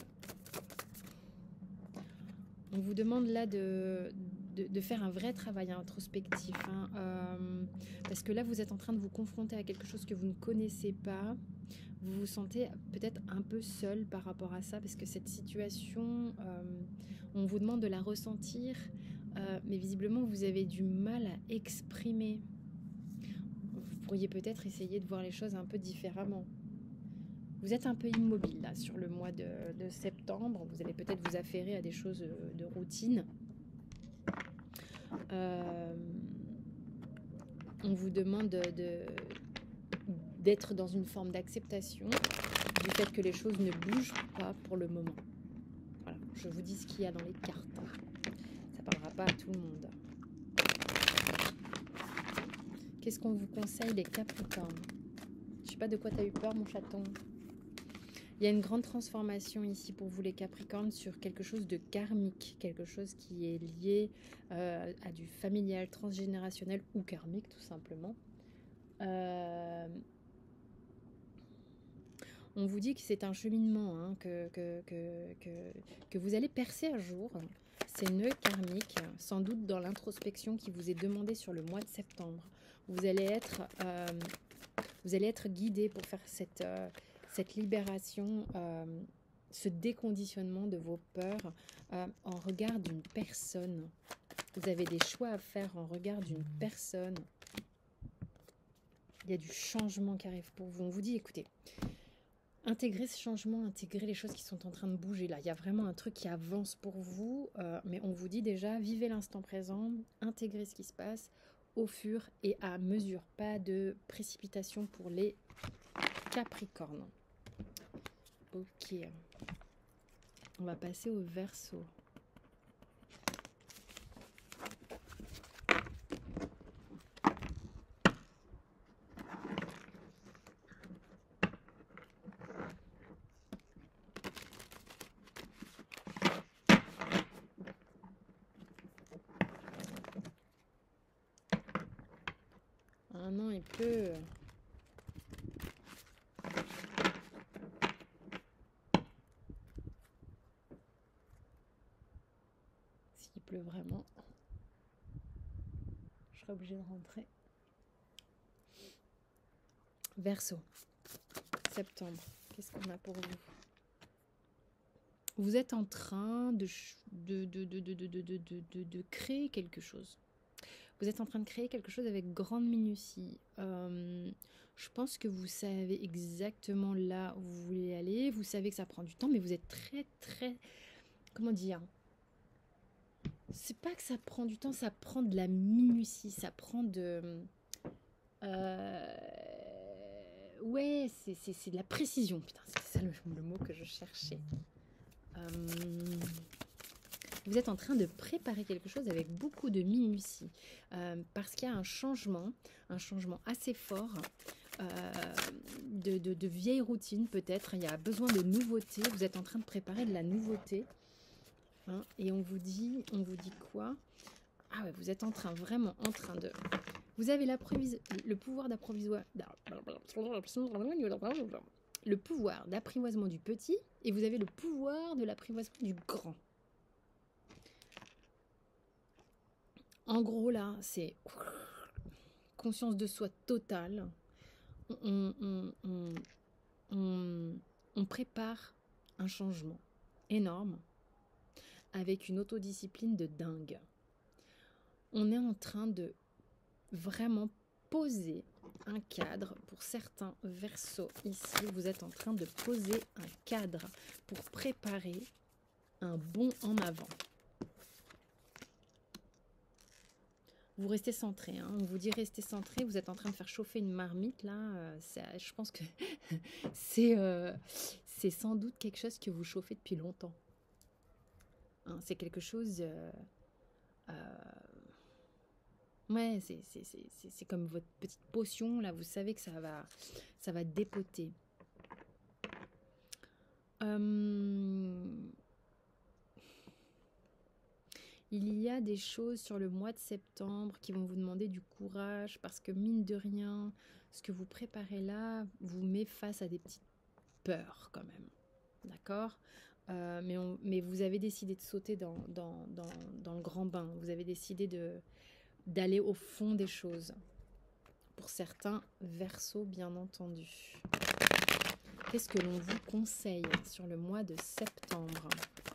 On vous demande là de, de, de faire un vrai travail introspectif, hein, euh, parce que là, vous êtes en train de vous confronter à quelque chose que vous ne connaissez pas. Vous vous sentez peut-être un peu seul par rapport à ça, parce que cette situation, euh, on vous demande de la ressentir, euh, mais visiblement, vous avez du mal à exprimer. Vous pourriez peut-être essayer de voir les choses un peu différemment. Vous êtes un peu immobile là sur le mois de, de septembre. Vous allez peut-être vous affairer à des choses de routine. Euh, on vous demande de, d'être dans une forme d'acceptation du fait que les choses ne bougent pas pour le moment. Voilà, je vous dis ce qu'il y a dans les cartes. Ça ne parlera pas à tout le monde. Qu'est-ce qu'on vous conseille, les Capricornes? Je ne sais pas de quoi tu as eu peur, mon chaton. Il y a une grande transformation ici pour vous les Capricornes sur quelque chose de karmique, quelque chose qui est lié euh, à du familial, transgénérationnel ou karmique tout simplement. Euh, on vous dit que c'est un cheminement, hein, que, que, que, que, que vous allez percer un jour. ces nœuds karmiques, sans doute dans l'introspection qui vous est demandée sur le mois de septembre. Vous allez être, euh, vous allez être guidé pour faire cette, euh, cette libération, euh, ce déconditionnement de vos peurs euh, en regard d'une personne. Vous avez des choix à faire en regard d'une personne. Il y a du changement qui arrive pour vous. On vous dit, écoutez, intégrez ce changement, intégrez les choses qui sont en train de bouger. Là, il y a vraiment un truc qui avance pour vous, euh, mais on vous dit déjà, vivez l'instant présent, intégrez ce qui se passe au fur et à mesure. Pas de précipitation pour les Capricornes. Ok. On va passer au Verseau. Ah non, il pleut. S'il pleut vraiment, je serai obligée de rentrer. Verseau, septembre, qu'est-ce qu'on a pour vous? Vous êtes en train de, de, de, de, de, de, de, de, de, de créer quelque chose. Vous êtes en train de créer quelque chose avec grande minutie. Euh, je pense que vous savez exactement là où vous voulez aller. Vous savez que ça prend du temps, mais vous êtes très, très... Comment dire? C'est pas que ça prend du temps, ça prend de la minutie. Ça prend de... Euh, ouais, c'est de la précision. Putain, c'est ça le, le mot que je cherchais. Euh, vous êtes en train de préparer quelque chose avec beaucoup de minutie. Euh, parce qu'il y a un changement, un changement assez fort, euh, de, de, de vieilles routines peut-être. Il y a besoin de nouveautés. Vous êtes en train de préparer de la nouveauté. Hein, et on vous dit, on vous dit quoi? Ah ouais, vous êtes en train, vraiment en train de... Vous avez le pouvoir d'apprivoisement le pouvoir d'apprivoisement du petit et vous avez le pouvoir de l'apprivoisement du grand. En gros, là, c'est conscience de soi totale. On, on, on, on, on prépare un changement énorme avec une autodiscipline de dingue. On est en train de vraiment poser un cadre. Pour certains Verseaux ici, vous êtes en train de poser un cadre pour préparer un bond en avant. Vous restez centré, hein. On vous dit restez centré, vous êtes en train de faire chauffer une marmite là, euh, je pense que c'est euh, c'est sans doute quelque chose que vous chauffez depuis longtemps. Hein, c'est quelque chose... Euh, euh, ouais, c'est comme votre petite potion, là, vous savez que ça va, ça va dépoter. Euh, il y a des choses sur le mois de septembre qui vont vous demander du courage, parce que mine de rien, ce que vous préparez là vous met face à des petites peurs quand même. D'accord ? euh, mais, on, mais vous avez décidé de sauter dans, dans, dans, dans le grand bain. Vous avez décidé de... d'aller au fond des choses. Pour certains Verseaux, bien entendu. Qu'est-ce que l'on vous conseille sur le mois de septembre?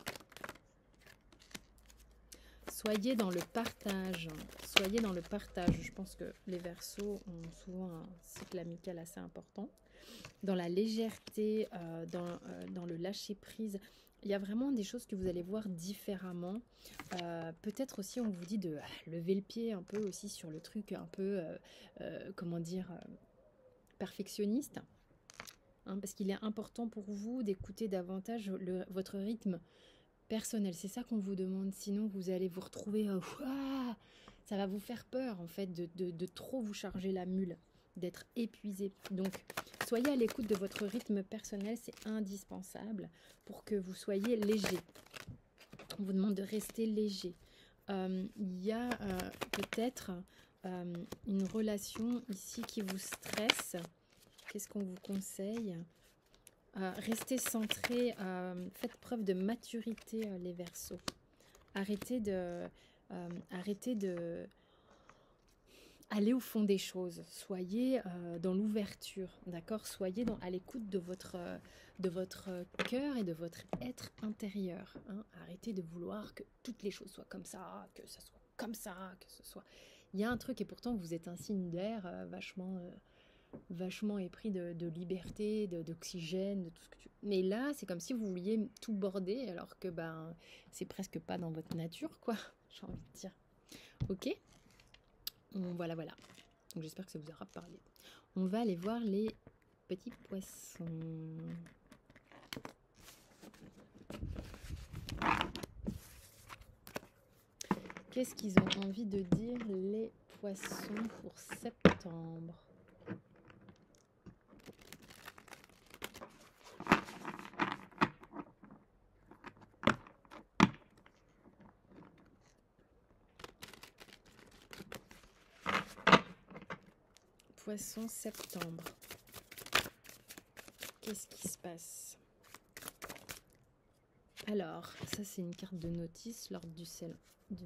Soyez dans le partage. Soyez dans le partage. Je pense que les Verseaux ont souvent un cycle amical assez important. Dans la légèreté, euh, dans, euh, dans le lâcher-prise. Il y a vraiment des choses que vous allez voir différemment. Euh, Peut-être aussi, on vous dit de ah, lever le pied un peu aussi sur le truc un peu, euh, euh, comment dire, euh, perfectionniste. Hein, parce qu'il est important pour vous d'écouter davantage le, votre rythme personnel. C'est ça qu'on vous demande. Sinon, vous allez vous retrouver... Euh, ouah, ça va vous faire peur, en fait, de, de, de trop vous charger la mule, d'être épuisé. Donc, soyez à l'écoute de votre rythme personnel, c'est indispensable pour que vous soyez léger. On vous demande de rester léger. Euh, il y a euh, peut-être euh, une relation ici qui vous stresse. Qu'est-ce qu'on vous conseille? euh, Restez centré, euh, faites preuve de maturité, euh, les Verseaux. Arrêtez de... euh, arrêtez de... Allez au fond des choses, soyez euh, dans l'ouverture, d'accord? Soyez dans, à l'écoute de votre, euh, de votre cœur et de votre être intérieur. Hein? Arrêtez de vouloir que toutes les choses soient comme ça, que ça soit comme ça, que ce soit... Il y a un truc, et pourtant vous êtes un signe d'air euh, vachement, euh, vachement épris de, de liberté, de, d'oxygène, de tout ce que tu... Mais là, c'est comme si vous vouliez tout border, alors que ben, c'est presque pas dans votre nature, quoi, j'ai envie de dire. Ok? Voilà, voilà. Donc j'espère que ça vous aura parlé. On va aller voir les petits poissons. Qu'est-ce qu'ils ont envie de dire, les poissons, pour septembre? Poisson septembre. Qu'est-ce qui se passe? Alors, ça c'est une carte de notice, l'ordre du sel. De...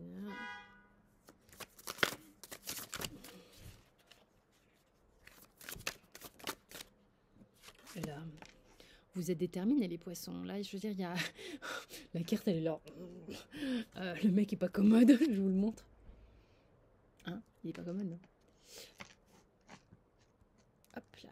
Là, vous êtes déterminés les poissons. Là, je veux dire, il y a... La carte elle est là. Euh, le mec est pas commode, je vous le montre. Hein? Il est pas commode, non? Hop là.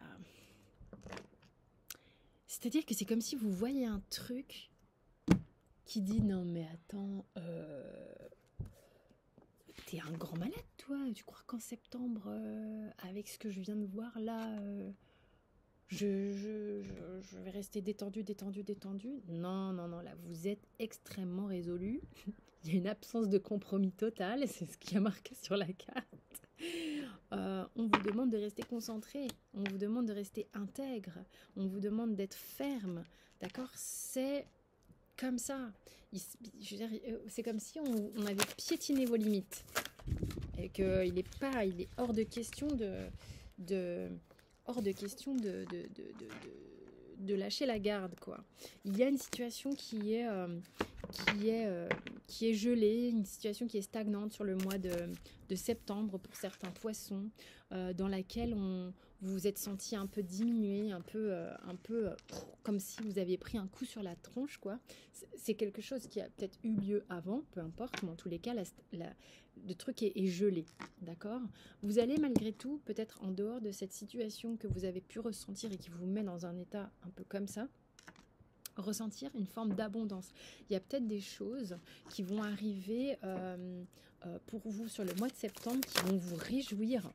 C'est-à-dire que c'est comme si vous voyez un truc qui dit non mais attends, euh, t'es un grand malade toi, tu crois qu'en septembre, euh, avec ce que je viens de voir là, euh, je, je, je, je vais rester détendu, détendu, détendu? Non, non, non, là vous êtes extrêmement résolu. Il y a une absence de compromis total, c'est ce qui a marqué sur la carte. Euh, on vous demande de rester concentré, on vous demande de rester intègre, on vous demande d'être ferme, d'accord? C'est comme ça. C'est comme si on, on avait piétiné vos limites et qu'il est pas, il est hors de question de, de hors de question de, de, de, de, de, de lâcher la garde, quoi. Il y a une situation qui est euh, qui est euh, qui est gelée, une situation qui est stagnante sur le mois de, de septembre pour certains poissons, euh, dans laquelle on vous vous êtes senti un peu diminué, un peu, euh, un peu euh, comme si vous aviez pris un coup sur la tronche, quoi. C'est quelque chose qui a peut-être eu lieu avant, peu importe, mais en tous les cas, la, la, le truc est, est gelé, d'accord? Vous allez malgré tout, peut-être en dehors de cette situation que vous avez pu ressentir et qui vous met dans un état un peu comme ça, ressentir une forme d'abondance. Il y a peut-être des choses qui vont arriver euh, euh, pour vous sur le mois de septembre qui vont vous réjouir.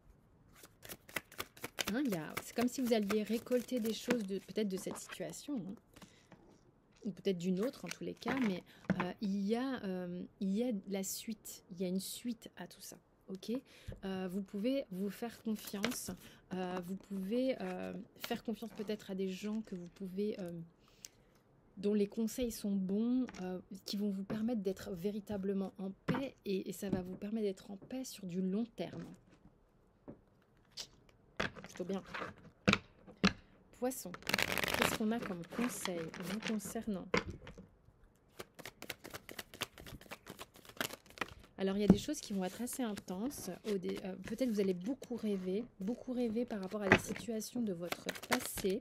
Hein, c'est comme si vous alliez récolter des choses de, peut-être de cette situation, hein, ou peut-être d'une autre en tous les cas, mais euh, il, y a, euh, il y a la suite, il y a une suite à tout ça. Ok, euh, vous pouvez vous faire confiance, euh, vous pouvez euh, faire confiance peut-être à des gens que vous pouvez, euh, dont les conseils sont bons, euh, qui vont vous permettre d'être véritablement en paix, et, et ça va vous permettre d'être en paix sur du long terme. Plutôt bien. Poisson, qu'est-ce qu'on a comme conseil vous concernant? Alors, il y a des choses qui vont être assez intenses. Euh, Peut-être vous allez beaucoup rêver, beaucoup rêver par rapport à des situations de votre passé.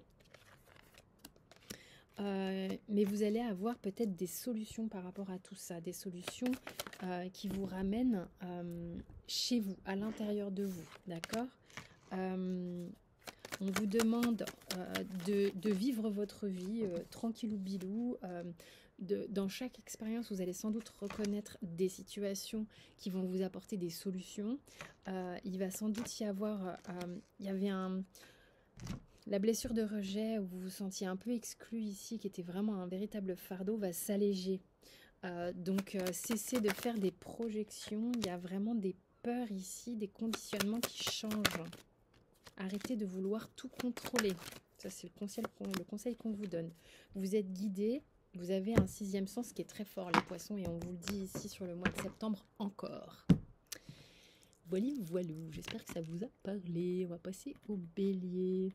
Euh, mais vous allez avoir peut-être des solutions par rapport à tout ça, des solutions euh, qui vous ramènent euh, chez vous, à l'intérieur de vous, d'accord? euh, On vous demande euh, de, de vivre votre vie euh, tranquillou bilou. Euh, de, dans chaque expérience, vous allez sans doute reconnaître des situations qui vont vous apporter des solutions. Euh, il va sans doute y avoir... Euh, il y avait un... La blessure de rejet où vous vous sentiez un peu exclu ici, qui était vraiment un véritable fardeau, va s'alléger. Euh, donc, euh, cessez de faire des projections. Il y a vraiment des peurs ici, des conditionnements qui changent. Arrêtez de vouloir tout contrôler. Ça, c'est le conseil, le conseil qu'on vous donne. Vous êtes guidé, vous avez un sixième sens qui est très fort, les poissons, et on vous le dit ici sur le mois de septembre encore. Voilà, voilà. J'espère que ça vous a parlé. On va passer au bélier.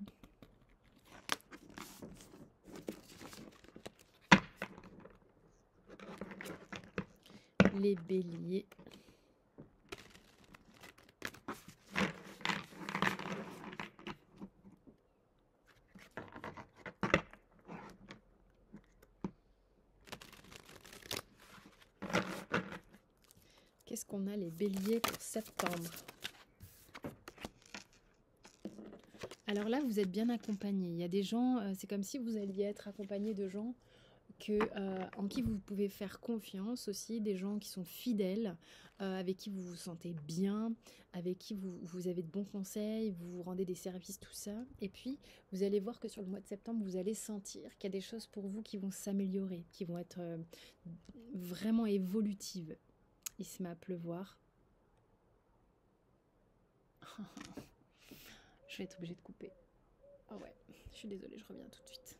les béliers. Qu'est-ce qu'on a les béliers pour septembre? Alors là, vous êtes bien accompagné. Il y a des gens, euh, c'est comme si vous alliez être accompagné de gens que, euh, en qui vous pouvez faire confiance aussi, des gens qui sont fidèles, euh, avec qui vous vous sentez bien, avec qui vous, vous avez de bons conseils, vous vous rendez des services, tout ça. Et puis, vous allez voir que sur le mois de septembre, vous allez sentir qu'il y a des choses pour vous qui vont s'améliorer, qui vont être euh, vraiment évolutives. Il se met à pleuvoir. Je vais être obligée de couper. Ah ouais, je suis désolée, je reviens tout de suite.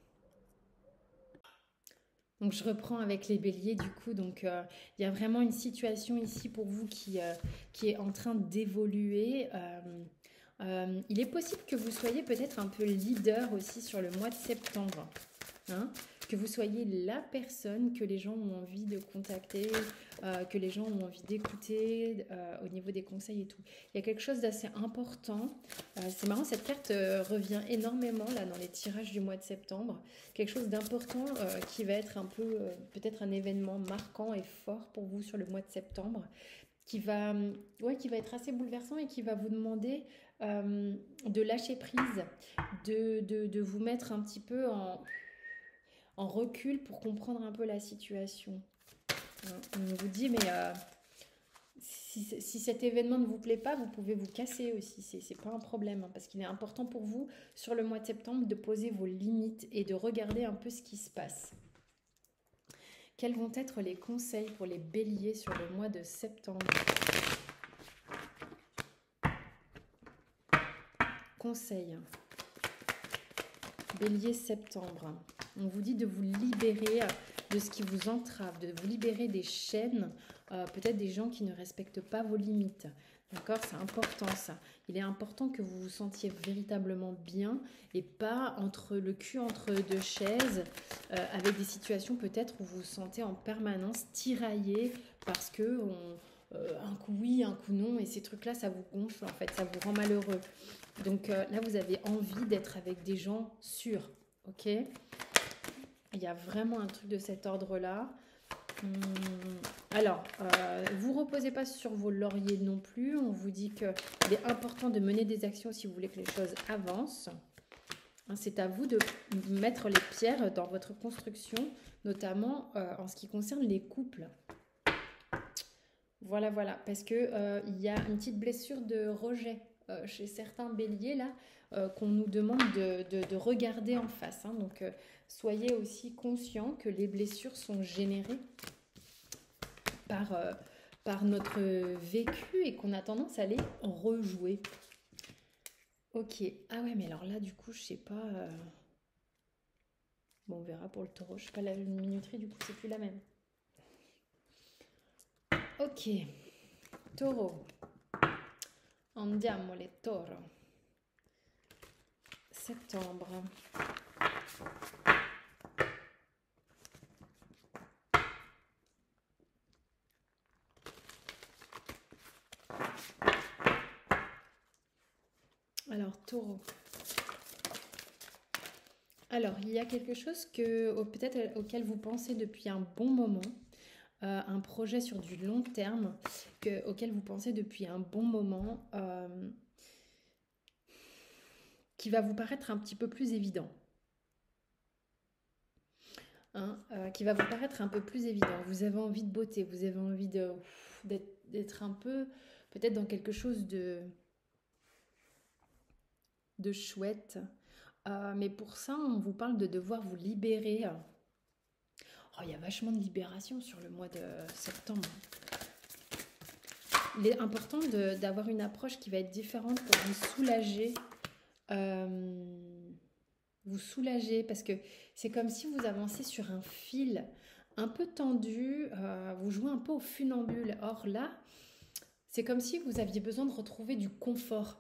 Donc je reprends avec les béliers du coup. Donc euh, il y a vraiment une situation ici pour vous qui, euh, qui est en train d'évoluer. Euh, euh, il est possible que vous soyez peut-être un peu leader aussi sur le mois de septembre. Hein, que vous soyez la personne que les gens ont envie de contacter, euh, que les gens ont envie d'écouter euh, au niveau des conseils et tout. Il y a quelque chose d'assez important. Euh, c'est marrant, cette carte euh, revient énormément là dans les tirages du mois de septembre. Quelque chose d'important euh, qui va être un peu, euh, peut-être un événement marquant et fort pour vous sur le mois de septembre, qui va, ouais, qui va être assez bouleversant et qui va vous demander euh, de lâcher prise, de, de, de vous mettre un petit peu en... en recul pour comprendre un peu la situation. On vous dit, mais euh, si, si cet événement ne vous plaît pas, vous pouvez vous casser aussi. C'est pas un problème, hein, parce qu'il est important pour vous, sur le mois de septembre, de poser vos limites et de regarder un peu ce qui se passe. Quels vont être les conseils pour les béliers sur le mois de septembre? Conseils. Bélier septembre. On vous dit de vous libérer de ce qui vous entrave, de vous libérer des chaînes, euh, peut-être des gens qui ne respectent pas vos limites. D'accord, c'est important ça. Il est important que vous vous sentiez véritablement bien et pas entre le cul entre deux chaises, euh, avec des situations peut-être où vous vous sentez en permanence tiraillé parce que on, euh, un coup oui, un coup non, et ces trucs-là, ça vous gonfle en fait, ça vous rend malheureux. Donc euh, là, vous avez envie d'être avec des gens sûrs, ok? Il y a vraiment un truc de cet ordre-là. Hum, alors, euh, vous reposez pas sur vos lauriers non plus. On vous dit qu'il est important de mener des actions si vous voulez que les choses avancent. Hein, c'est à vous de mettre les pierres dans votre construction, notamment euh, en ce qui concerne les couples. Voilà, voilà, parce qu'il euh, y a une petite blessure de rejet euh, chez certains béliers, là, euh, qu'on nous demande de, de, de regarder en face. Hein. Donc, euh, soyez aussi conscients que les blessures sont générées par, euh, par notre vécu et qu'on a tendance à les rejouer. Ok, ah ouais, mais alors là, du coup, je sais pas... Euh... Bon, on verra pour le taureau. Je sais pas, la minuterie, du coup, c'est plus la même. Ok, taureau. Andiamo les taureaux. Septembre. Alors, taureau. Alors, il y a quelque chose que peut-être auquel vous pensez depuis un bon moment. Euh, un projet sur du long terme que, auquel vous pensez depuis un bon moment, euh, qui va vous paraître un petit peu plus évident. Hein, euh, qui va vous paraître un peu plus évident. Vous avez envie de beauté, vous avez envie de, d'être un peu, peut-être dans quelque chose de, de chouette. Euh, mais pour ça, on vous parle de devoir vous libérer. Oh, il y a vachement de libération sur le mois de septembre. Il est important d'avoir une approche qui va être différente pour vous soulager. Euh, vous soulager parce que c'est comme si vous avancez sur un fil un peu tendu. Euh, vous jouez un peu au funambule. Or là, c'est comme si vous aviez besoin de retrouver du confort.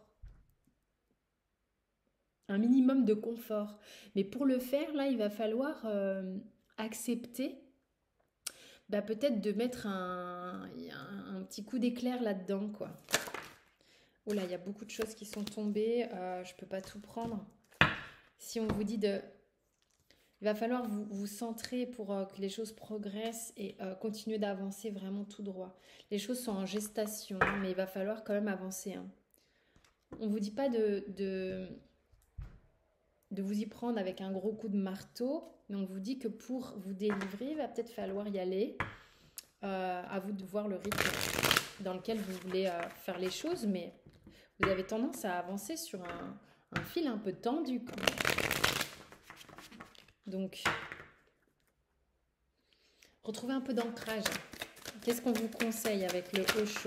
Un minimum de confort. Mais pour le faire, là, il va falloir euh, accepter bah, peut-être de mettre un, un, un petit coup d'éclair là-dedans, quoi. Oh là, il y a beaucoup de choses qui sont tombées. Euh, je peux pas tout prendre. Si on vous dit de... Il va falloir vous, vous centrer pour euh, que les choses progressent et euh, continuer d'avancer vraiment tout droit. Les choses sont en gestation, mais il va falloir quand même avancer. Hein. On ne vous dit pas de, de, de vous y prendre avec un gros coup de marteau, mais on vous dit que pour vous délivrer, il va peut-être falloir y aller. Euh, à vous de voir le rythme dans lequel vous voulez euh, faire les choses, mais vous avez tendance à avancer sur un, un fil un peu tendu quand même. Donc, retrouvez un peu d'ancrage. Qu'est-ce qu'on vous conseille avec le Osho?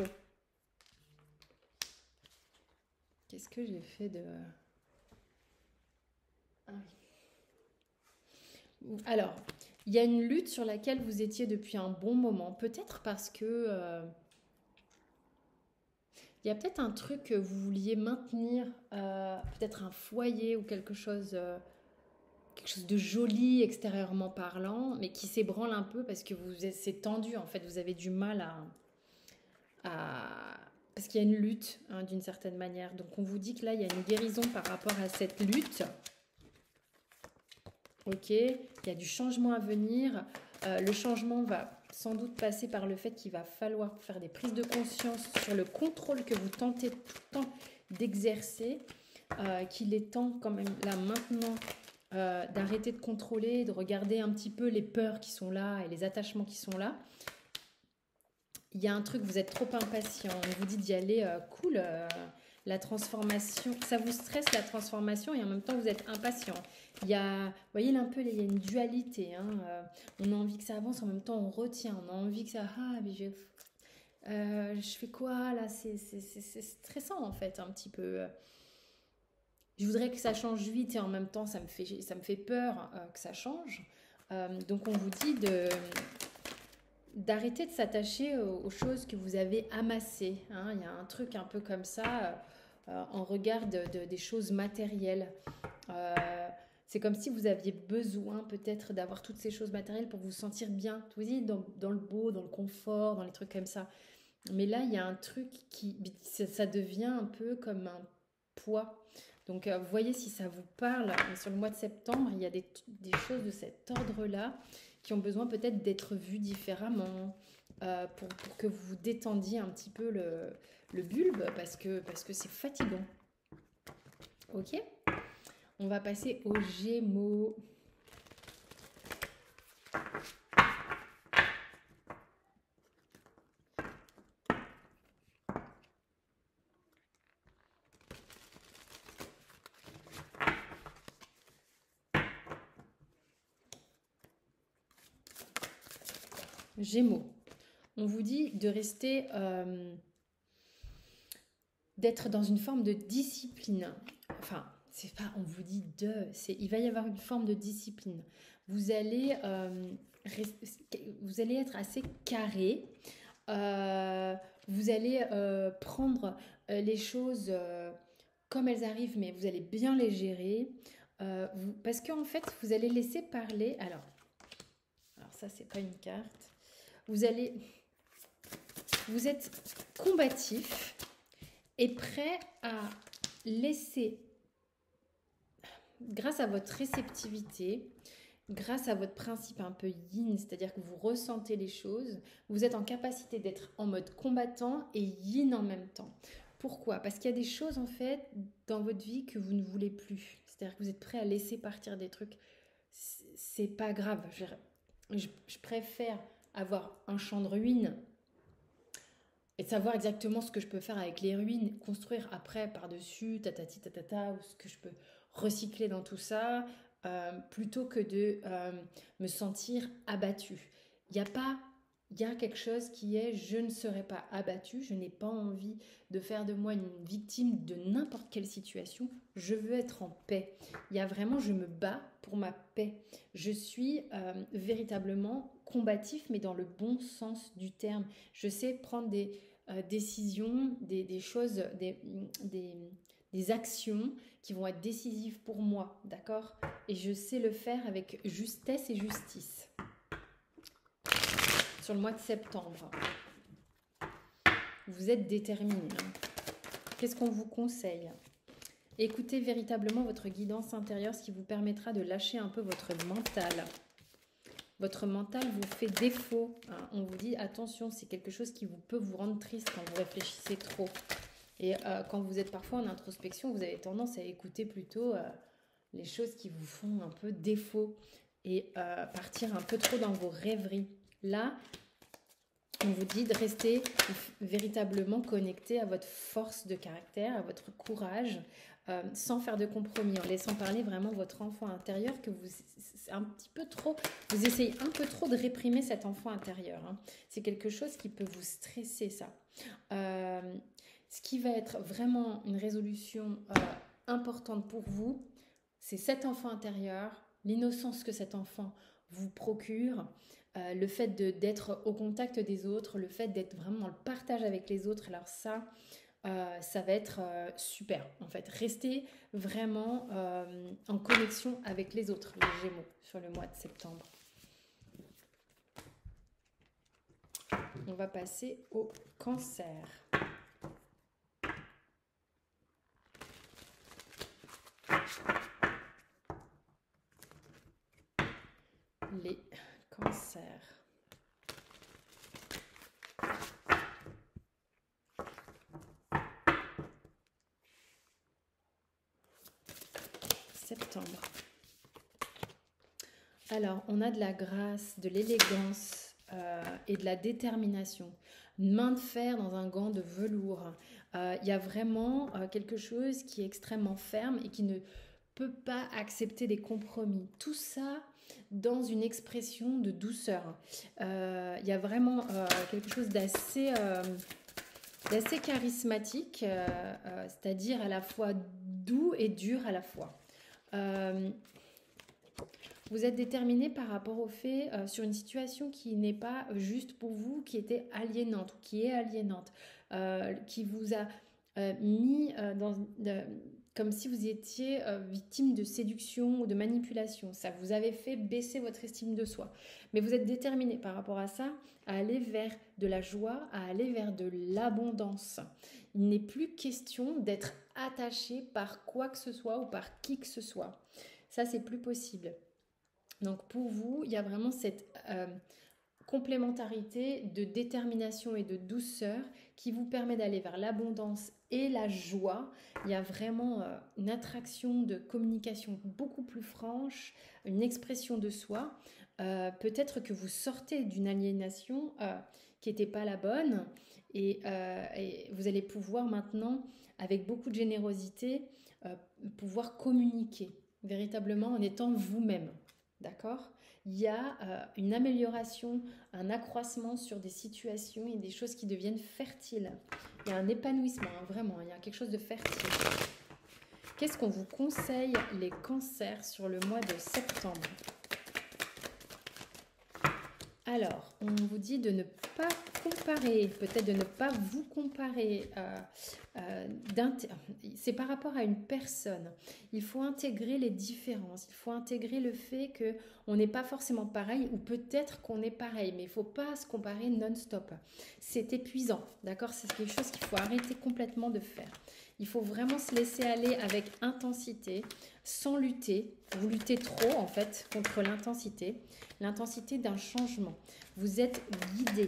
Qu'est-ce que j'ai fait de... Ah oui. Alors, il y a une lutte sur laquelle vous étiez depuis un bon moment. Peut-être parce que... Euh, il y a peut-être un truc que vous vouliez maintenir, euh, peut-être un foyer ou quelque chose... Euh, quelque chose de joli extérieurement parlant, mais qui s'ébranle un peu parce que vous c'est tendu en fait, vous avez du mal à, à... parce qu'il y a une lutte hein, d'une certaine manière. Donc on vous dit que là il y a une guérison par rapport à cette lutte. Ok, il y a du changement à venir. Euh, le changement va sans doute passer par le fait qu'il va falloir faire des prises de conscience sur le contrôle que vous tentez tout le temps d'exercer, euh, qu'il est temps quand même là maintenant Euh, d'arrêter de contrôler, de regarder un petit peu les peurs qui sont là et les attachements qui sont là. Il y a un truc, vous êtes trop impatient, on vous dit d'y aller, euh, cool, euh, la transformation, ça vous stresse la transformation et en même temps vous êtes impatient. Il y a, vous voyez un peu, il y a une dualité, hein, euh, on a envie que ça avance, en même temps on retient, on a envie que ça, ah mais je, euh, je fais quoi là, c'est stressant en fait un petit peu. Je voudrais que ça change vite et en même temps, ça me fait, ça me fait peur euh, que ça change. Euh, donc, on vous dit de, d'arrêter de s'attacher aux, aux choses que vous avez amassées. Hein. Il y a un truc un peu comme ça euh, en regard de, de, des choses matérielles. Euh, c'est comme si vous aviez besoin peut-être d'avoir toutes ces choses matérielles pour vous sentir bien. Vous voyez, dans, dans le beau, dans le confort, dans les trucs comme ça. Mais là, il y a un truc qui... Ça, ça devient un peu comme un poids. Donc, euh, vous voyez si ça vous parle. Sur le mois de septembre, il y a des, des choses de cet ordre-là qui ont besoin peut-être d'être vues différemment euh, pour, pour que vous vous détendiez un petit peu le, le bulbe parce que parce que c'est fatigant. Ok ? On va passer aux Gémeaux. Gémeaux, on vous dit de rester, euh, d'être dans une forme de discipline. Enfin, c'est pas, on vous dit de, c'est, il va y avoir une forme de discipline. Vous allez, euh, rester, vous allez être assez carré. Euh, vous allez euh, prendre euh, les choses euh, comme elles arrivent, mais vous allez bien les gérer. Euh, vous, parce qu'en fait, vous allez laisser parler. Alors, alors ça, c'est pas une carte. Vous allez, vous êtes combatif et prêt à laisser, grâce à votre réceptivité, grâce à votre principe un peu yin, c'est-à-dire que vous ressentez les choses, vous êtes en capacité d'être en mode combattant et yin en même temps. Pourquoi? Parce qu'il y a des choses en fait dans votre vie que vous ne voulez plus. C'est-à-dire que vous êtes prêt à laisser partir des trucs. C'est pas grave. Je, je, je préfère avoir un champ de ruines et de savoir exactement ce que je peux faire avec les ruines, construire après par-dessus, tatati tatata, ou ce que je peux recycler dans tout ça, euh, plutôt que de euh, me sentir abattue. Il y a pas, il y a quelque chose qui est je ne serai pas abattue, je n'ai pas envie de faire de moi une victime de n'importe quelle situation, je veux être en paix. Il y a vraiment, je me bats pour ma paix. Je suis euh, véritablement combatif, mais dans le bon sens du terme. Je sais prendre des euh, décisions, des, des choses, des, des, des actions qui vont être décisives pour moi, d'accord? Et je sais le faire avec justesse et justice. sur le mois de septembre. Vous êtes déterminé. Hein. Qu'est-ce qu'on vous conseille? Écoutez véritablement votre guidance intérieure, ce qui vous permettra de lâcher un peu votre mental. Votre mental vous fait défaut. Hein. On vous dit, attention, c'est quelque chose qui vous peut vous rendre triste quand vous réfléchissez trop. Et euh, quand vous êtes parfois en introspection, vous avez tendance à écouter plutôt euh, les choses qui vous font un peu défaut et euh, partir un peu trop dans vos rêveries. Là, on vous dit de rester véritablement connecté à votre force de caractère, à votre courage, euh, sans faire de compromis, en laissant parler vraiment votre enfant intérieur que vous, c'est un petit peu trop, vous essayez un peu trop de réprimer cet enfant intérieur. Hein. C'est quelque chose qui peut vous stresser, ça. Euh, ce qui va être vraiment une résolution euh, importante pour vous, c'est cet enfant intérieur, l'innocence que cet enfant vous procure, Euh, le fait de, d'être au contact des autres, le fait d'être vraiment dans le partage avec les autres. Alors ça, euh, ça va être euh, super en fait. Restez vraiment euh, en connexion avec les autres, les Gémeaux, sur le mois de septembre. On va passer au Cancer. Les Cancer. Septembre. Alors, on a de la grâce, de l'élégance euh, et de la détermination. Une main de fer dans un gant de velours. Euh, il y a vraiment euh, quelque chose qui est extrêmement ferme et qui ne peut pas accepter des compromis. Tout ça dans une expression de douceur. Euh, il y a vraiment euh, quelque chose d'assez euh, d'assez charismatique, euh, euh, c'est-à-dire à la fois doux et dur à la fois. Euh, vous êtes déterminé par rapport au fait euh, sur une situation qui n'est pas juste pour vous, qui était aliénante ou qui est aliénante, euh, qui vous a euh, mis euh, dans, de, comme si vous étiez euh, victime de séduction ou de manipulation. Ça vous avait fait baisser votre estime de soi. Mais vous êtes déterminé par rapport à ça à aller vers de la joie, à aller vers de l'abondance. Il n'est plus question d'être attaché par quoi que ce soit ou par qui que ce soit. Ça, c'est plus possible. Donc pour vous, il y a vraiment cette euh, complémentarité de détermination et de douceur qui vous permet d'aller vers l'abondance et la joie. Il y a vraiment euh, une attraction de communication beaucoup plus franche, une expression de soi. Euh, peut-être que vous sortez d'une aliénation euh, qui n'était pas la bonne et, euh, et vous allez pouvoir maintenant, avec beaucoup de générosité, euh, pouvoir communiquer véritablement en étant vous-même. D'accord? Il y a euh, une amélioration, un accroissement sur des situations et des choses qui deviennent fertiles. Il y a un épanouissement, hein, vraiment, il y a quelque chose de fertile. Qu'est-ce qu'on vous conseille, les cancers, sur le mois de septembre? Alors, on vous dit de ne pas comparer, peut-être de ne pas vous comparer. Euh, euh, c'est par rapport à une personne. Il faut intégrer les différences. Il faut intégrer le fait qu'on n'est pas forcément pareil ou peut-être qu'on est pareil. Mais il ne faut pas se comparer non-stop. C'est épuisant, d'accord? C'est quelque chose qu'il faut arrêter complètement de faire. Il faut vraiment se laisser aller avec intensité, sans lutter. Vous luttez trop, en fait, contre l'intensité. L'intensité d'un changement. Vous êtes guidé.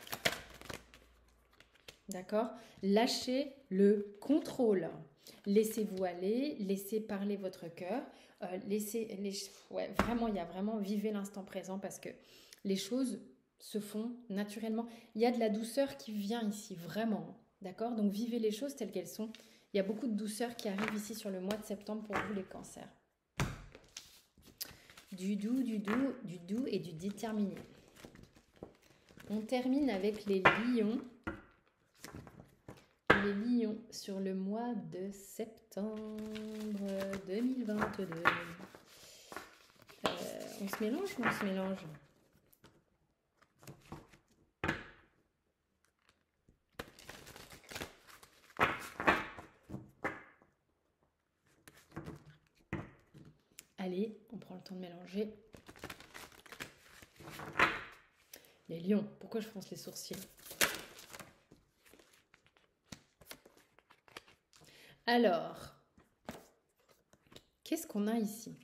D'accord? Lâchez le contrôle. Laissez-vous aller, laissez parler votre cœur. Euh, laissez, les, ouais, vraiment, il y a vraiment, vivez l'instant présent parce que les choses se font naturellement. Il y a de la douceur qui vient ici, vraiment. D'accord? Donc, vivez les choses telles qu'elles sont. Il y a beaucoup de douceur qui arrive ici sur le mois de septembre pour vous, les cancers. Du doux, du doux, du doux et du déterminé. On termine avec les lions. Les lions sur le mois de septembre deux mille vingt-deux. Euh, on se mélange ou on se mélange? Allez, on prend le temps de mélanger. Les lions, pourquoi je fronce les sourcils? Alors, qu'est-ce qu'on a ici?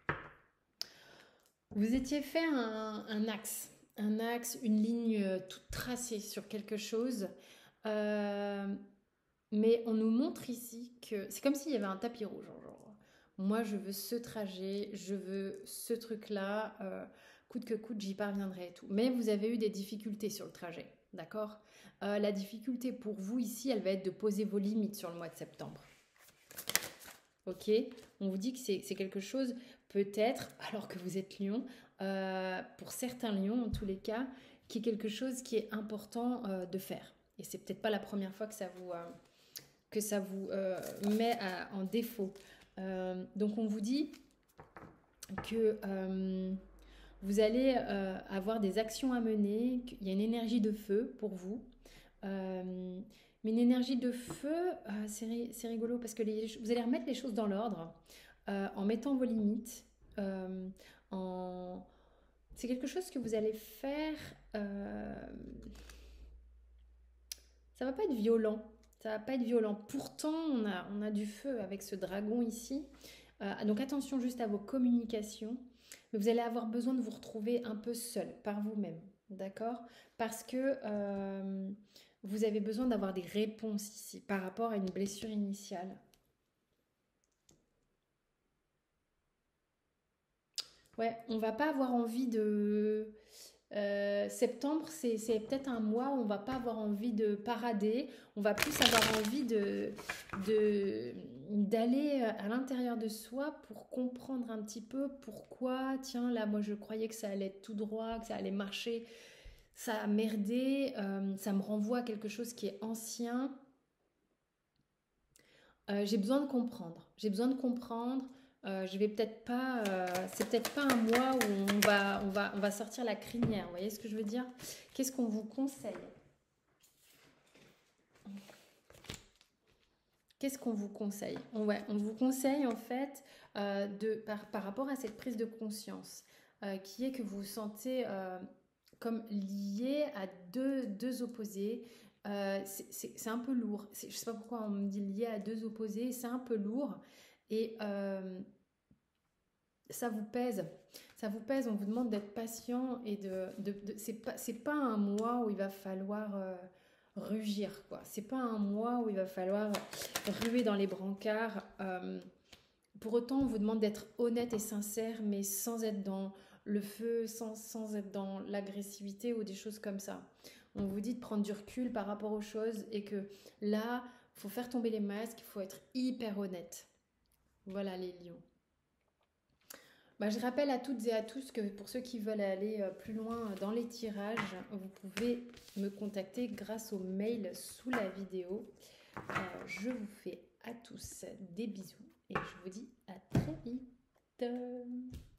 Vous étiez fait un, un axe, un axe, une ligne euh, toute tracée sur quelque chose. Euh, mais on nous montre ici que c'est comme s'il y avait un tapis rouge. Genre, moi, je veux ce trajet, je veux ce truc-là, euh, coûte que coûte, j'y parviendrai et tout. Mais vous avez eu des difficultés sur le trajet, d'accord? Euh, La difficulté pour vous ici, elle va être de poser vos limites sur le mois de septembre. Ok, on vous dit que c'est quelque chose, peut-être, alors que vous êtes lion, euh, pour certains lions en tous les cas, qui est quelque chose qui est important euh, de faire. Et c'est peut-être pas la première fois que ça vous, euh, que ça vous euh, met à, en défaut. Euh, donc on vous dit que euh, vous allez euh, avoir des actions à mener, qu'il y a une énergie de feu pour vous. Euh, mais une énergie de feu, euh, c'est rigolo parce que les, vous allez remettre les choses dans l'ordre euh, en mettant vos limites. Euh, en... C'est quelque chose que vous allez faire. Euh... Ça va pas être violent. Ça va pas être violent. Pourtant, on a, on a du feu avec ce dragon ici. Euh, donc attention juste à vos communications. Mais vous allez avoir besoin de vous retrouver un peu seul, par vous-même. D'accord? Parce que euh, vous avez besoin d'avoir des réponses ici par rapport à une blessure initiale. Ouais, on va pas avoir envie de... Euh, septembre, c'est peut-être un mois où on va pas avoir envie de parader, on va plus avoir envie de, de, d'aller à l'intérieur de soi pour comprendre un petit peu pourquoi, tiens, là, moi je croyais que ça allait être tout droit, que ça allait marcher, ça a merdé, euh, ça me renvoie à quelque chose qui est ancien. Euh, j'ai besoin de comprendre, j'ai besoin de comprendre. Euh, je vais peut-être pas, euh, c'est peut-être pas un mois où on va, on va, on va sortir la crinière. Vous voyez ce que je veux dire? Qu'est-ce qu'on vous conseille? Qu'est-ce qu'on vous conseille? on, ouais, on vous conseille en fait euh, de, par, par rapport à cette prise de conscience euh, qui est que vous vous sentez euh, comme lié à deux, deux opposés. Euh, c'est un peu lourd. Je ne sais pas pourquoi on me dit lié à deux opposés. C'est un peu lourd et euh, ça vous pèse. Ça vous pèse. On vous demande d'être patient et de. de, de c'est pas, c'est pas un mois où il va falloir. Euh, rugir quoi. C'est pas un mois où il va falloir ruer dans les brancards. Euh, pour autant, on vous demande d'être honnête et sincère, mais sans être dans le feu, sans, sans être dans l'agressivité ou des choses comme ça. On vous dit de prendre du recul par rapport aux choses et que là, il faut faire tomber les masques, il faut être hyper honnête. Voilà les lions. Bah, je rappelle à toutes et à tous que pour ceux qui veulent aller plus loin dans les tirages, vous pouvez me contacter grâce au mail sous la vidéo. Euh, je vous fais à tous des bisous et je vous dis à très vite.